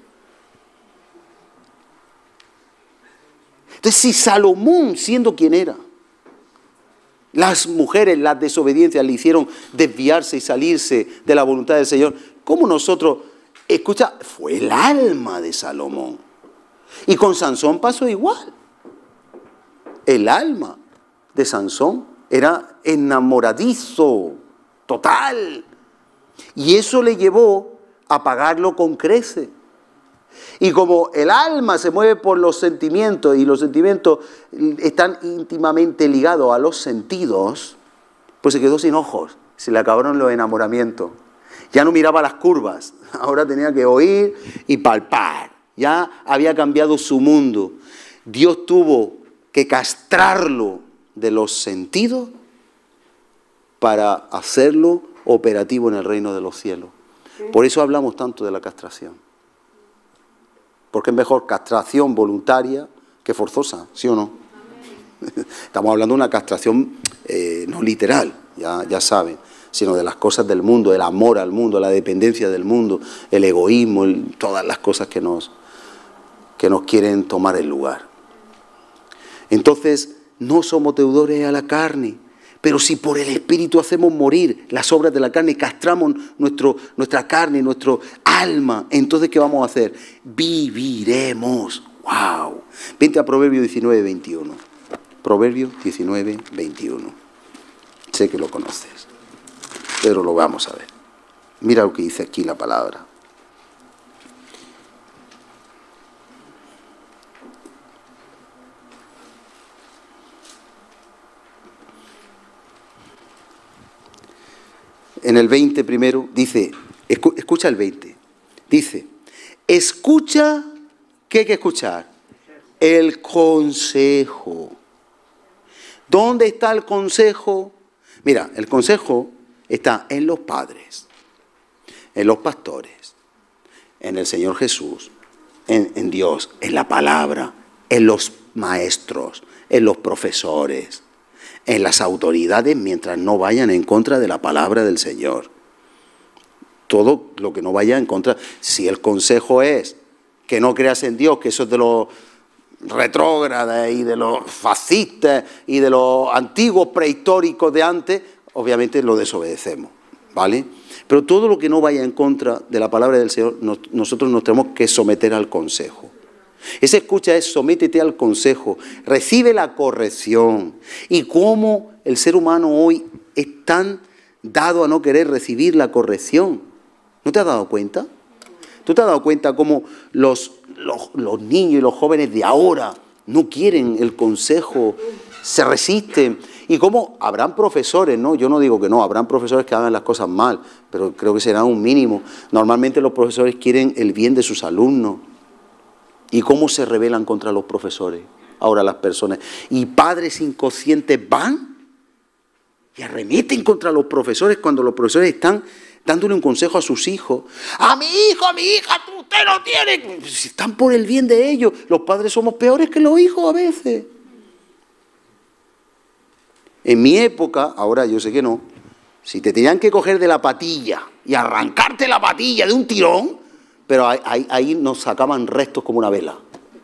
S1: Entonces, si Salomón, siendo quien era, las mujeres, las desobediencias le hicieron desviarse y salirse de la voluntad del Señor, ¿cómo nosotros? Escucha, fue el alma de Salomón. Y con Sansón pasó igual. El alma de Sansón era enamoradizo, total. Y eso le llevó a pagarlo con creces. Y como el alma se mueve por los sentimientos y los sentimientos están íntimamente ligados a los sentidos, pues se quedó sin ojos, se le acabaron los enamoramientos. Ya no miraba las curvas, ahora tenía que oír y palpar. Ya había cambiado su mundo. Dios tuvo que castrarlo de los sentidos para hacerlo operativo en el reino de los cielos. Por eso hablamos tanto de la castración. Porque es mejor castración voluntaria que forzosa, ¿sí o no? Estamos hablando de una castración no literal, ya saben, sino de las cosas del mundo, el amor al mundo, la dependencia del mundo, el egoísmo, todas las cosas que nos quieren tomar el lugar. Entonces, no somos deudores a la carne, pero si por el Espíritu hacemos morir las obras de la carne y castramos nuestra carne, nuestro alma, entonces ¿qué vamos a hacer? Viviremos. ¡Wow! Vente a Proverbios 19, 21. Proverbios 19, 21. Sé que lo conoces, pero lo vamos a ver. Mira lo que dice aquí la palabra. En el 20 primero dice, escucha el 20, dice, escucha, ¿qué hay que escuchar? El consejo. ¿Dónde está el consejo? Mira, el consejo está en los padres, en los pastores, en el Señor Jesús, en Dios, en la palabra, en los maestros, en los profesores, en las autoridades mientras no vayan en contra de la palabra del Señor. Todo lo que no vaya en contra. Si el consejo es que no creas en Dios, que eso es de los retrógradas y de los fascistas y de los antiguos prehistóricos de antes, obviamente lo desobedecemos, ¿vale? Pero todo lo que no vaya en contra de la palabra del Señor, nosotros nos tenemos que someter al consejo. Esa escucha es sométete al consejo, recibe la corrección. Y cómo el ser humano hoy es tan dado a no querer recibir la corrección. ¿No te has dado cuenta? ¿Tú te has dado cuenta cómo los niños y los jóvenes de ahora no quieren el consejo, se resisten? Y cómo habrán profesores, ¿no? Yo no digo que no, habrán profesores que hagan las cosas mal, pero creo que será un mínimo. Normalmente los profesores quieren el bien de sus alumnos. ¿Y cómo se rebelan contra los profesores ahora las personas? Y padres inconscientes van y arremeten contra los profesores cuando los profesores están dándole un consejo a sus hijos. A mi hijo, a mi hija, usted no tiene. Si están por el bien de ellos, los padres somos peores que los hijos a veces. En mi época, ahora yo sé que no, si te tenían que coger de la patilla y arrancarte la patilla de un tirón, pero ahí nos sacaban restos como una vela.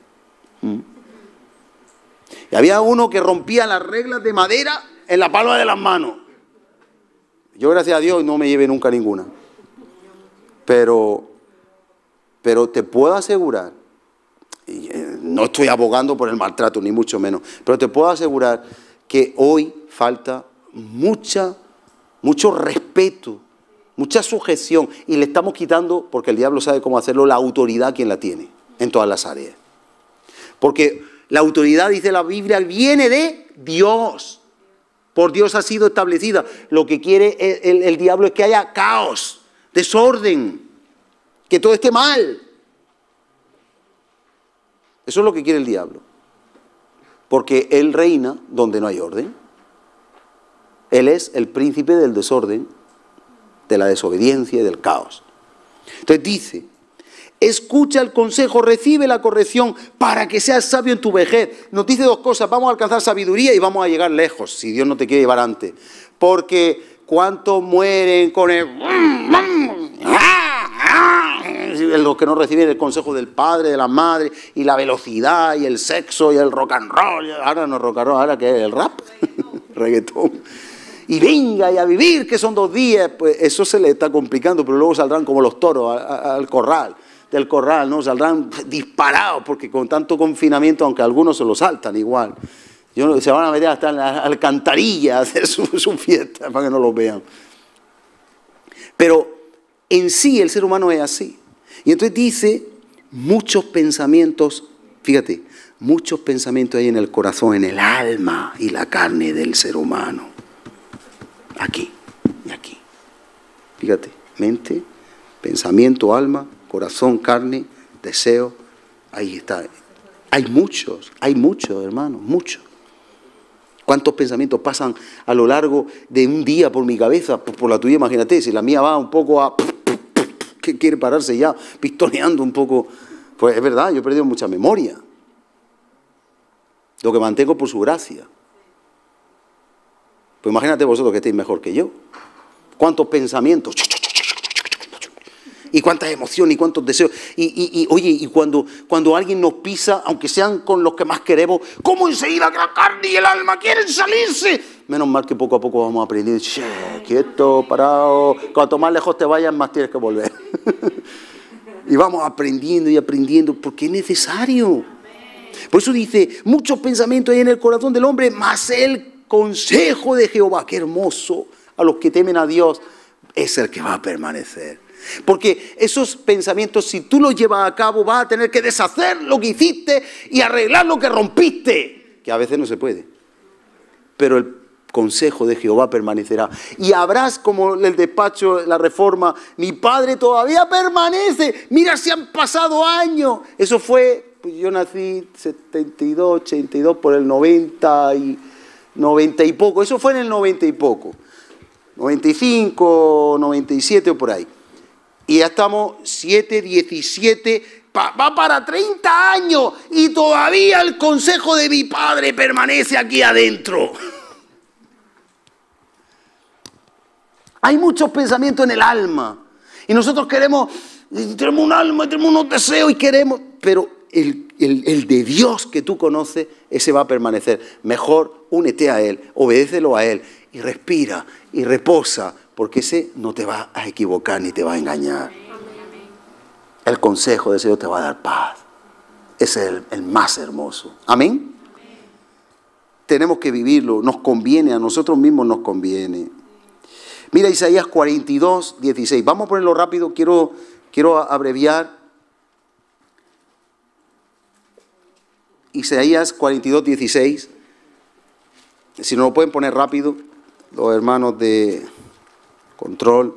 S1: Y había uno que rompía las reglas de madera en la palma de las manos. Yo, gracias a Dios, no me llevé nunca ninguna. Pero te puedo asegurar, y no estoy abogando por el maltrato, ni mucho menos, pero te puedo asegurar que hoy falta mucho respeto, mucha sujeción, y le estamos quitando, porque el diablo sabe cómo hacerlo, la autoridad a quien la tiene, en todas las áreas. Porque la autoridad, dice la Biblia, viene de Dios. Por Dios ha sido establecida. Lo que quiere el diablo es que haya caos, desorden, que todo esté mal. Eso es lo que quiere el diablo. Porque él reina donde no hay orden. Él es el príncipe del desorden, de la desobediencia y del caos. Entonces dice, escucha el consejo, recibe la corrección para que seas sabio en tu vejez. Nos dice dos cosas, vamos a alcanzar sabiduría y vamos a llegar lejos, si Dios no te quiere llevar antes. Porque ¿cuántos mueren con los que no reciben el consejo del padre, de la madre, y la velocidad, y el sexo, y el rock and roll? Ahora no es rock and roll, ahora ¿qué es? ¿El rap? Reggaetón. Y venga, y a vivir, que son 2 días, pues eso se le está complicando, pero luego saldrán como los toros al corral, del corral, ¿no? Saldrán disparados, porque con tanto confinamiento, aunque algunos se lo saltan igual, se van a meter hasta en la alcantarilla a hacer su fiesta, para que no los vean. Pero en sí el ser humano es así. Y entonces dice, muchos pensamientos, fíjate, muchos pensamientos hay en el corazón, en el alma y la carne del ser humano. Aquí y aquí. Fíjate, mente, pensamiento, alma, corazón, carne, deseo. Ahí está. Hay muchos, hermanos, muchos. ¿Cuántos pensamientos pasan a lo largo de un día por mi cabeza? Por la tuya, imagínate, si la mía va un poco a... que quiere pararse ya, pistoneando un poco. Pues es verdad, yo he perdido mucha memoria. Lo que mantengo por su gracia. Pues imagínate vosotros que estéis mejor que yo. ¿Cuántos pensamientos? Y cuántas emociones y cuántos deseos. Oye, y cuando alguien nos pisa, aunque sean con los que más queremos, ¿cómo enseguida que la carne y el alma quieren salirse? Menos mal que poco a poco vamos aprendiendo. Quieto, parado. Cuanto más lejos te vayas, más tienes que volver. Y vamos aprendiendo y aprendiendo, porque es necesario. Por eso dice, muchos pensamientos hay en el corazón del hombre, mas el consejo de Jehová, qué hermoso, a los que temen a Dios, es el que va a permanecer. Porque esos pensamientos, si tú los llevas a cabo, vas a tener que deshacer lo que hiciste y arreglar lo que rompiste, que a veces no se puede. Pero el consejo de Jehová permanecerá. Y habrás, como el despacho, la reforma, mi padre todavía permanece. Mira, si han pasado años. Eso fue, pues yo nací 72, 82, por el 90 y poco. Eso fue en el 90 y poco. 95, 97 o por ahí. Y ya estamos 7, 17, va para 30 años y todavía el consejo de mi padre permanece aquí adentro. Hay muchos pensamientos en el alma y nosotros tenemos un alma, tenemos unos deseos y queremos, pero el de Dios que tú conoces, ese va a permanecer. Mejor únete a Él, obedécelo a Él y respira y reposa, porque ese no te va a equivocar ni te va a engañar. El consejo de Dios te va a dar paz. Ese es el más hermoso. Amén. Tenemos que vivirlo, nos conviene, a nosotros mismos nos conviene. Mira Isaías 42, 16. Vamos a ponerlo rápido, quiero abreviar. Isaías 42, 16. Si no lo pueden poner rápido, los hermanos de control.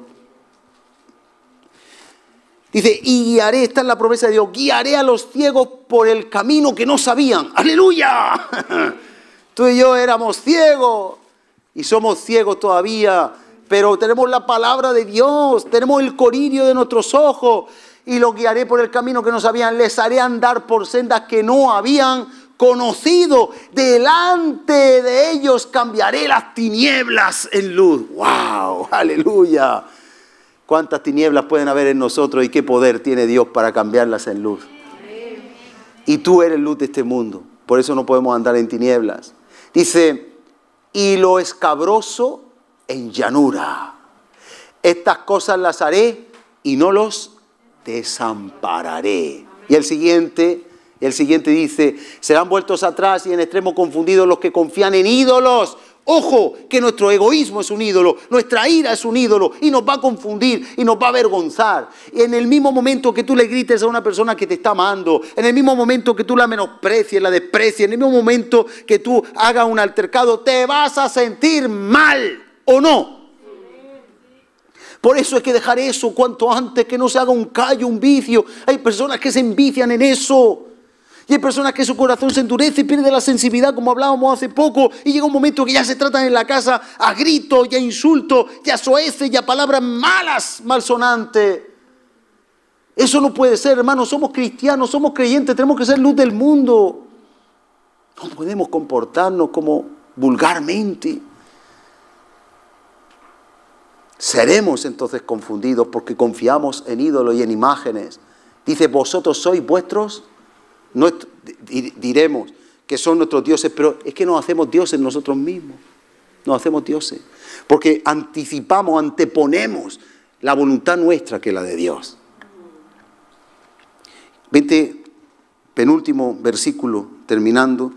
S1: Dice, y guiaré, esta es la promesa de Dios, guiaré a los ciegos por el camino que no sabían. ¡Aleluya! Tú y yo éramos ciegos y somos ciegos todavía, pero tenemos la palabra de Dios, tenemos el colirio de nuestros ojos y los guiaré por el camino que no sabían. Les haré andar por sendas que no habían conocido. Delante de ellos cambiaré las tinieblas en luz. ¡Wow! ¡Aleluya! ¿Cuántas tinieblas pueden haber en nosotros y qué poder tiene Dios para cambiarlas en luz? Y tú eres luz de este mundo. Por eso no podemos andar en tinieblas. Dice, y lo escabroso en llanura. Estas cosas las haré y no los desampararé. Y el siguiente dice, serán vueltos atrás y en extremo confundidos los que confían en ídolos. Ojo, que nuestro egoísmo es un ídolo, nuestra ira es un ídolo y nos va a confundir y nos va a avergonzar. Y en el mismo momento que tú le grites a una persona que te está amando, en el mismo momento que tú la menosprecies, la desprecies, en el mismo momento que tú hagas un altercado, te vas a sentir mal, ¿o no? Por eso hay que dejar eso cuanto antes, que no se haga un callo, un vicio. Hay personas que se envician en eso. Y hay personas que su corazón se endurece y pierde la sensibilidad, como hablábamos hace poco, y llega un momento que ya se tratan en la casa a gritos y a insultos, y a soeces y a palabras malas, malsonantes. Eso no puede ser, hermanos. Somos cristianos, somos creyentes, tenemos que ser luz del mundo. No podemos comportarnos como vulgarmente. Seremos entonces confundidos porque confiamos en ídolos y en imágenes. Dice, vosotros sois vuestros. Diremos que son nuestros dioses, pero es que nos hacemos dioses nosotros mismos. Nos hacemos dioses. Porque anteponemos la voluntad nuestra que la de Dios. Vente, penúltimo versículo, terminando.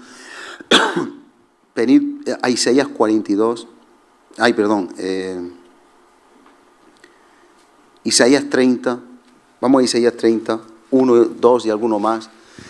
S1: Venid a Isaías 42. Isaías 30. Vamos a Isaías 30. 1, 2 y alguno más.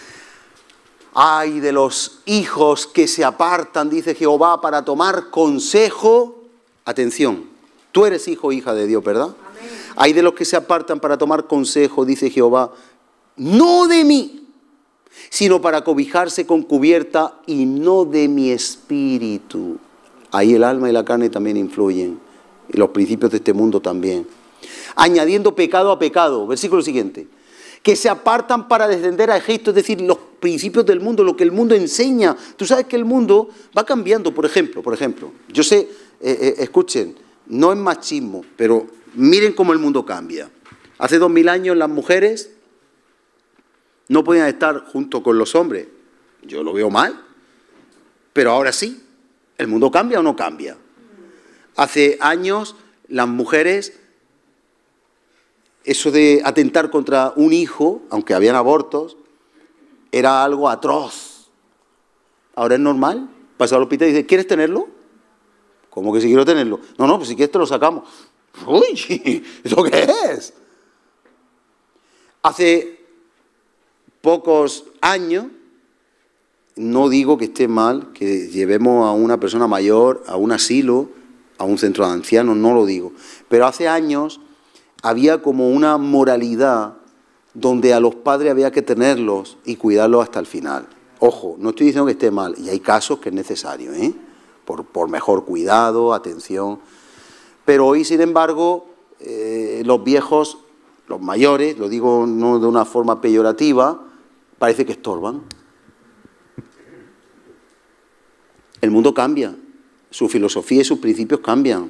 S1: Ay de los hijos que se apartan, dice Jehová, para tomar consejo. Atención, tú eres hijo o hija de Dios, ¿verdad? Amén. Ay de los que se apartan para tomar consejo, dice Jehová, no de mí, sino para cobijarse con cubierta y no de mi espíritu. Ahí el alma y la carne también influyen, y los principios de este mundo también. Añadiendo pecado a pecado, versículo siguiente. Que se apartan para descender a Egipto, es decir, los principios del mundo, lo que el mundo enseña. Tú sabes que el mundo va cambiando, por ejemplo, yo sé, escuchen, no es machismo, pero miren cómo el mundo cambia. Hace 2000 años las mujeres no podían estar junto con los hombres. Yo lo veo mal, pero ahora sí. ¿El mundo cambia o no cambia? Hace años las mujeres, eso de atentar contra un hijo, aunque habían abortos, era algo atroz. Ahora es normal. Pasa al hospital y dice, ¿quieres tenerlo? ¿Cómo que si quiero tenerlo? No, no, pues si quieres te lo sacamos. Uy, ¿eso qué es? Hace pocos años, no digo que esté mal que llevemos a una persona mayor a un asilo, a un centro de ancianos, no lo digo. Pero hace años había como una moralidad donde a los padres había que tenerlos y cuidarlos hasta el final. Ojo, no estoy diciendo que esté mal, y hay casos que es necesario, ¿eh? Por mejor cuidado, atención. Pero hoy, sin embargo, los viejos, los mayores, lo digo no de una forma peyorativa, parece que estorban. El mundo cambia, su filosofía y sus principios cambian.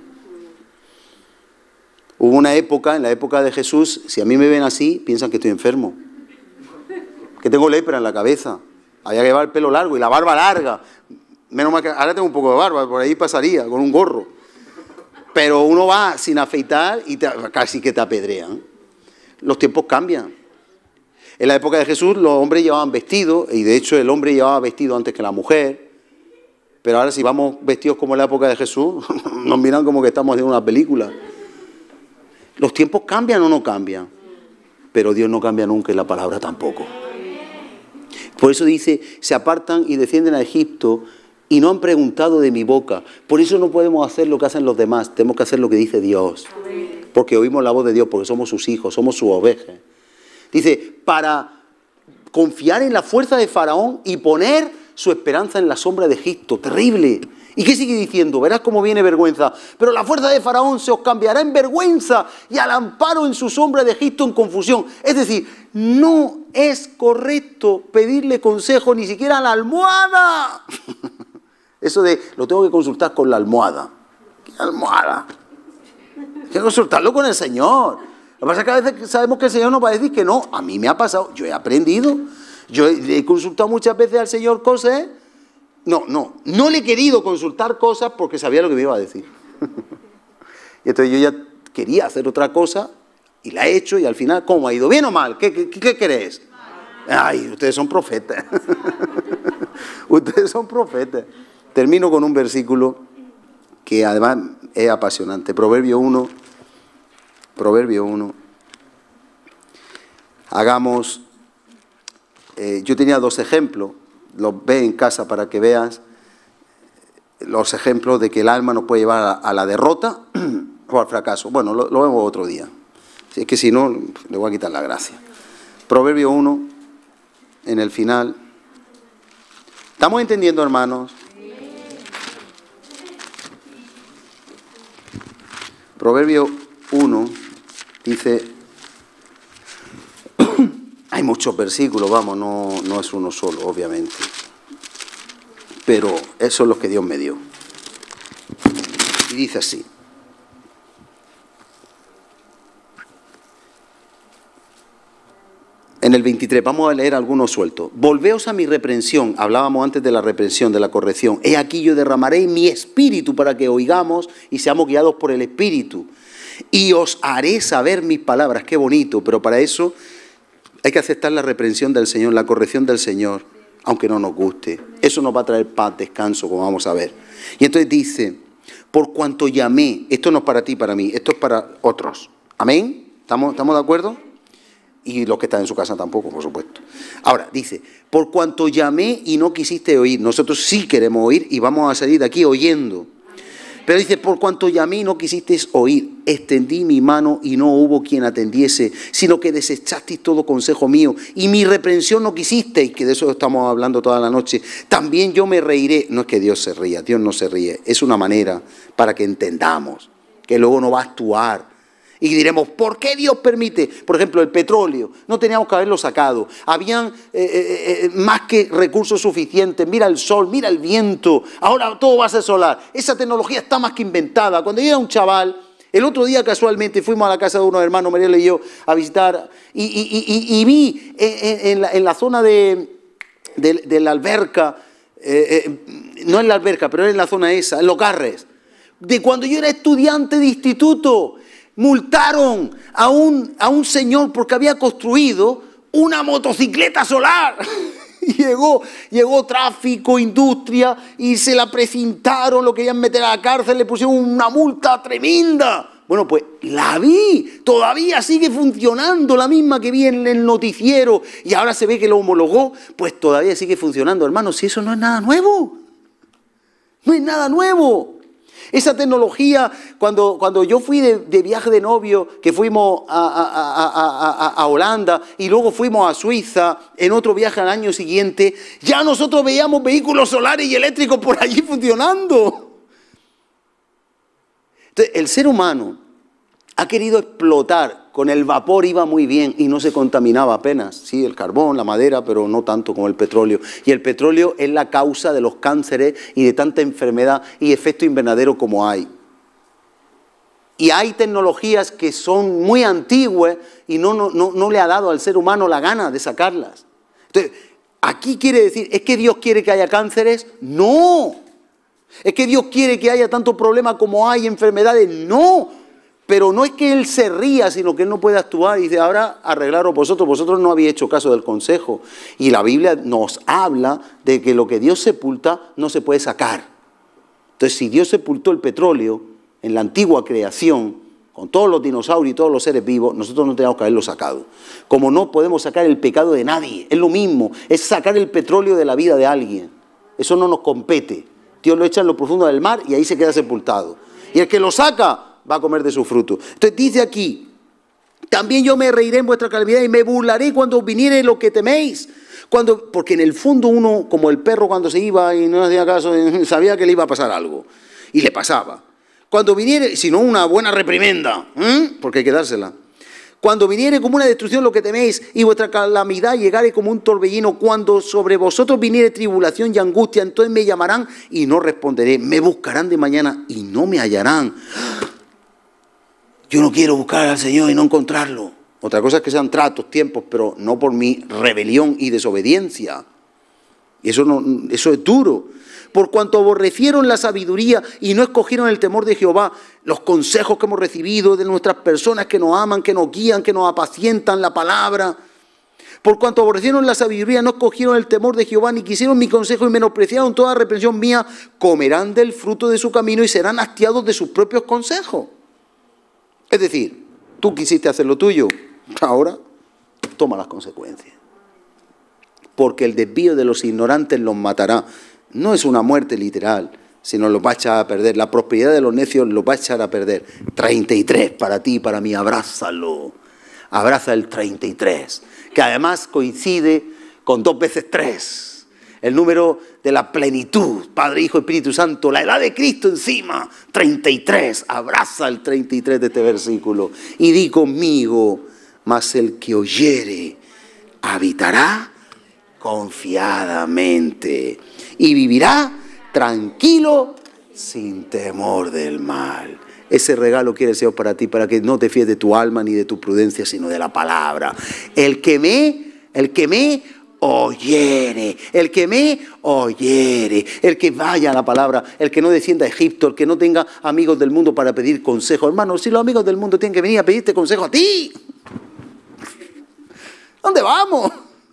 S1: Hubo una época, en la época de Jesús, si a mí me ven así, piensan que estoy enfermo, que tengo lepra en la cabeza, había que llevar el pelo largo y la barba larga. Menos mal que ahora tengo un poco de barba, por ahí pasaría, con un gorro. Pero uno va sin afeitar y casi que te apedrean. Los tiempos cambian. En la época de Jesús los hombres llevaban vestidos, y de hecho el hombre llevaba vestido antes que la mujer. Pero ahora si vamos vestidos como en la época de Jesús, nos miran como que estamos haciendo una película. Los tiempos cambian o no cambian, pero Dios no cambia nunca y la palabra tampoco. Por eso dice, se apartan y descienden a Egipto y no han preguntado de mi boca. Por eso no podemos hacer lo que hacen los demás, tenemos que hacer lo que dice Dios. Porque oímos la voz de Dios, porque somos sus hijos, somos sus ovejas. Dice, para confiar en la fuerza de Faraón y poner su esperanza en la sombra de Egipto. Terrible. ¿Y qué sigue diciendo? Verás cómo viene vergüenza. Pero la fuerza de Faraón se os cambiará en vergüenza y al amparo en su sombra de Egipto en confusión. Es decir, no es correcto pedirle consejo ni siquiera a la almohada. Eso de, lo tengo que consultar con la almohada. ¿Qué almohada? Hay que consultarlo con el Señor. Lo que pasa es que a veces sabemos que el Señor nos va a decir que no. A mí me ha pasado, yo he aprendido. Yo he consultado muchas veces al Señor cosas. No le he querido consultar cosas porque sabía lo que me iba a decir. Y entonces yo ya quería hacer otra cosa y la he hecho y al final, ¿cómo ha ido? ¿Bien o mal? ¿Qué querés? Ay, ustedes son profetas. Ustedes son profetas. Termino con un versículo que además es apasionante. Proverbio 1. Hagamos, yo tenía 2 ejemplos, los ve en casa para que veas los ejemplos de que el alma nos puede llevar a la derrota o al fracaso. Bueno, lo vemos otro día. Si es que si no, le voy a quitar la gracia. Proverbio 1, en el final. ¿Estamos entendiendo, hermanos? Proverbio 1 dice, hay muchos versículos, vamos, no es uno solo, obviamente, pero esos son los que Dios me dio. Y dice así, en el 23, vamos a leer algunos sueltos. Volveos a mi reprensión, hablábamos antes de la reprensión, de la corrección. He aquí yo derramaré mi espíritu para que oigamos y seamos guiados por el espíritu. Y os haré saber mis palabras, qué bonito, pero para eso hay que aceptar la reprensión del Señor, la corrección del Señor, aunque no nos guste. Eso nos va a traer paz, descanso, como vamos a ver. Y entonces dice, por cuanto llamé, esto no es para ti, para mí, esto es para otros. ¿Amén? ¿Estamos de acuerdo? Y los que están en su casa tampoco, por supuesto. Ahora, dice, por cuanto llamé y no quisiste oír. Nosotros sí queremos oír y vamos a salir de aquí oyendo. Pero dice, por cuanto llamé y no quisisteis oír, extendí mi mano y no hubo quien atendiese, sino que desechasteis todo consejo mío y mi reprensión no quisisteis, que de eso estamos hablando toda la noche. También yo me reiré. No es que Dios se ría, Dios no se ríe. Es una manera para que entendamos que luego no va a actuar. Y diremos, ¿por qué Dios permite? Por ejemplo, el petróleo, no teníamos que haberlo sacado. Habían más que recursos suficientes. Mira el sol, mira el viento. Ahora todo va a ser solar. Esa tecnología está más que inventada. Cuando yo era un chaval, El otro día casualmente fuimos a la casa de unos hermanos, Mariela y yo, a visitar y vi en la zona de la alberca, no en la alberca, pero en la zona esa, en Los Garres, de cuando yo era estudiante de instituto, multaron a un señor porque había construido una motocicleta solar. Llegó tráfico, industria, y se la precintaron, lo querían meter a la cárcel, le pusieron una multa tremenda. Bueno, pues la vi, todavía sigue funcionando, la misma que vi en el noticiero, y ahora se ve que lo homologó, pues todavía sigue funcionando. Hermanos, si eso no es nada nuevo, no es nada nuevo. Esa tecnología, cuando yo fui de viaje de novio, que fuimos a Holanda y luego fuimos a Suiza, en otro viaje al año siguiente, ya nosotros veíamos vehículos solares y eléctricos por allí funcionando. Entonces, el ser humano ha querido explotar. Con el vapor iba muy bien y no se contaminaba apenas. Sí, el carbón, la madera, pero no tanto como el petróleo. Y el petróleo es la causa de los cánceres y de tanta enfermedad y efecto invernadero como hay. Y hay tecnologías que son muy antiguas y no le ha dado al ser humano la gana de sacarlas. Entonces, aquí quiere decir, ¿es que Dios quiere que haya cánceres? No. ¿Es que Dios quiere que haya tantos problemas como hay, enfermedades? No. Pero no es que Él se ría, sino que Él no puede actuar y dice, ahora arreglaros vosotros no habéis hecho caso del consejo. Y la Biblia nos habla de que lo que Dios sepulta no se puede sacar. Entonces, si Dios sepultó el petróleo en la antigua creación, con todos los dinosaurios y todos los seres vivos, nosotros no tenemos que haberlo sacado. Como no podemos sacar el pecado de nadie, es lo mismo, es sacar el petróleo de la vida de alguien. Eso no nos compete. Dios lo echa en lo profundo del mar y ahí se queda sepultado. Y el que lo saca va a comer de su fruto. Entonces dice aquí, también yo me reiré en vuestra calamidad y me burlaré cuando viniere lo que teméis. Porque en el fondo uno, como el perro cuando se iba y no hacía caso, sabía que le iba a pasar algo. Y le pasaba. Cuando viniere, si no una buena reprimenda, porque hay que dársela. Cuando viniere como una destrucción lo que teméis y vuestra calamidad llegare como un torbellino, cuando sobre vosotros viniere tribulación y angustia, entonces me llamarán y no responderé. Me buscarán de mañana y no me hallarán. Yo no quiero buscar al Señor y no encontrarlo. Otra cosa es que sean tratos, tiempos, pero no por mi rebelión y desobediencia. Y eso es duro. Por cuanto aborrecieron la sabiduría y no escogieron el temor de Jehová, los consejos que hemos recibido de nuestras personas que nos aman, que nos guían, que nos apacientan la palabra. Por cuanto aborrecieron la sabiduría, no escogieron el temor de Jehová, ni quisieron mi consejo y menospreciaron toda reprensión mía, comerán del fruto de su camino y serán hastiados de sus propios consejos. Es decir, tú quisiste hacer lo tuyo, ahora toma las consecuencias. Porque el desvío de los ignorantes los matará. No es una muerte literal, sino los va a echar a perder. La prosperidad de los necios los va a echar a perder. 33 para ti y para mí, abrázalo. Abraza el 33, que además coincide con 2 veces 3. El número de la plenitud, Padre, Hijo, Espíritu Santo, la edad de Cristo encima, 33. Abraza el 33 de este versículo y di conmigo, mas el que oyere habitará confiadamente y vivirá tranquilo sin temor del mal. Ese regalo quiere el Señor para ti, para que no te fíes de tu alma ni de tu prudencia, sino de la palabra. El que me oyere, el que vaya a la palabra, el que no descienda a Egipto, el que no tenga amigos del mundo para pedir consejo. Hermano, si los amigos del mundo tienen que venir a pedirte consejo a ti, ¿dónde vamos?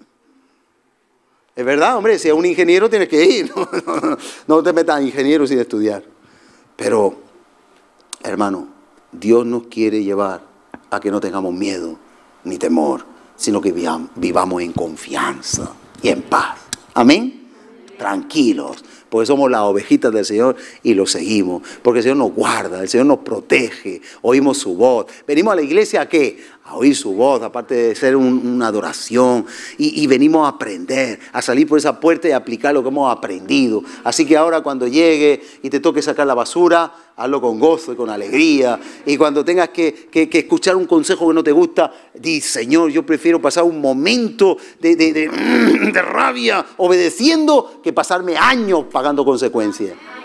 S1: Es verdad, hombre, si es un ingeniero tienes que ir, no te metas a ingeniero sin estudiar. Pero, hermano, Dios nos quiere llevar a que no tengamos miedo ni temor, sino que vivamos en confianza y en paz. Amén. Tranquilos, porque somos las ovejitas del Señor y lo seguimos, porque el Señor nos guarda, el Señor nos protege, oímos su voz. Venimos a la iglesia ¿a qué? A oír su voz, aparte de ser una adoración, y venimos a aprender, a salir por esa puerta y a aplicar lo que hemos aprendido. Así que ahora cuando llegue y te toque sacar la basura, hazlo con gozo y con alegría. Y cuando tengas que escuchar un consejo que no te gusta, di, Señor, yo prefiero pasar un momento de rabia obedeciendo que pasarme años pagando consecuencias.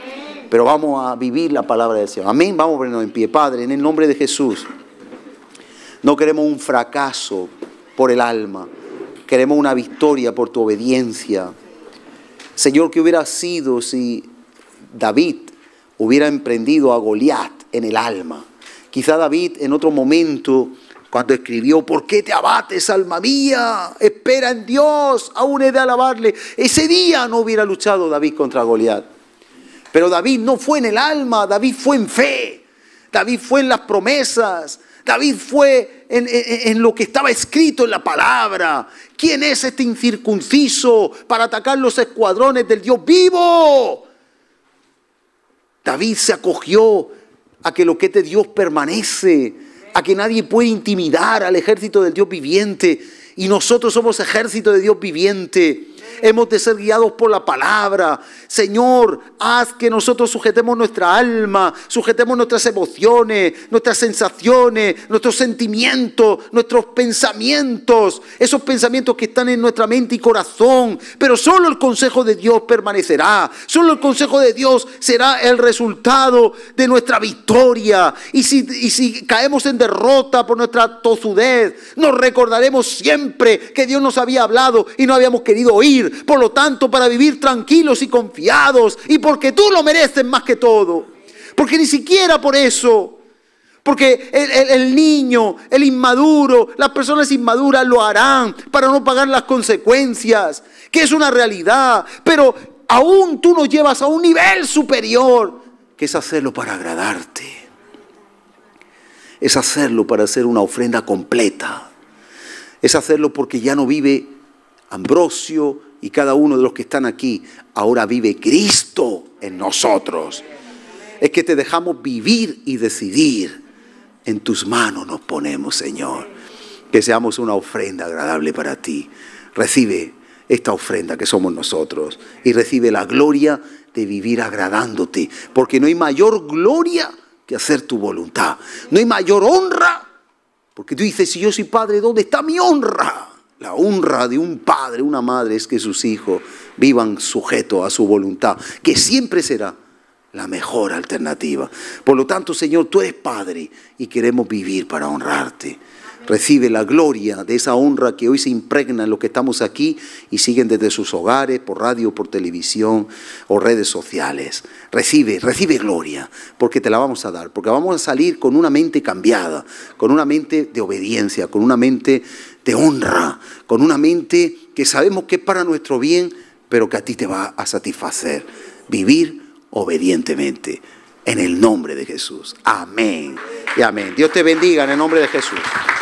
S1: pero vamos a vivir la palabra del Señor. Amén. Vamos a ponernos en pie. Padre, en el nombre de Jesús, no queremos un fracaso por el alma. Queremos una victoria por tu obediencia. Señor, ¿qué hubiera sido si David hubiera emprendido a Goliat en el alma? Quizá David en otro momento, cuando escribió, ¿por qué te abates, alma mía? Espera en Dios, aún he de alabarle. Ese día no hubiera luchado David contra Goliat. Pero David no fue en el alma, David fue en fe. David fue en las promesas. David fue en lo que estaba escrito en la palabra. ¿Quién es este incircunciso para atacar los escuadrones del Dios vivo? David se acogió a que lo que es de Dios permanece, a que nadie puede intimidar al ejército del Dios viviente. Y nosotros somos ejército de Dios viviente. Hemos de ser guiados por la palabra. Señor, haz que nosotros sujetemos nuestra alma, sujetemos nuestras emociones, nuestras sensaciones, nuestros sentimientos, nuestros pensamientos, esos pensamientos que están en nuestra mente y corazón. Pero solo el consejo de Dios permanecerá. Solo el consejo de Dios será el resultado de nuestra victoria. Y si caemos en derrota por nuestra tozudez, nos recordaremos siempre que Dios nos había hablado y no habíamos querido oír. Por lo tanto, para vivir tranquilos y confiados, y porque tú lo mereces más que todo, porque ni siquiera por eso, porque el niño, el inmaduro, las personas inmaduras lo harán para no pagar las consecuencias, que es una realidad, pero aún tú nos llevas a un nivel superior, que es hacerlo para agradarte, es hacerlo para hacer una ofrenda completa, es hacerlo porque ya no vive Ambrosio y cada uno de los que están aquí, ahora vive Cristo en nosotros. Es que te dejamos vivir y decidir. En tus manos nos ponemos, Señor. Que seamos una ofrenda agradable para ti. Recibe esta ofrenda que somos nosotros y recibe la gloria de vivir agradándote. Porque no hay mayor gloria que hacer tu voluntad. No hay mayor honra. Porque tú dices, si yo soy padre, ¿dónde está mi honra? La honra de un padre, una madre, es que sus hijos vivan sujetos a su voluntad, que siempre será la mejor alternativa. Por lo tanto, Señor, tú eres Padre y queremos vivir para honrarte. Recibe la gloria de esa honra que hoy se impregna en los que estamos aquí y siguen desde sus hogares, por radio, por televisión o redes sociales. Recibe gloria, porque te la vamos a dar, porque vamos a salir con una mente cambiada, con una mente de obediencia, con una mente de honra, con una mente que sabemos que es para nuestro bien, pero que a ti te va a satisfacer. Vivir obedientemente, en el nombre de Jesús. Amén y amén. Dios te bendiga en el nombre de Jesús.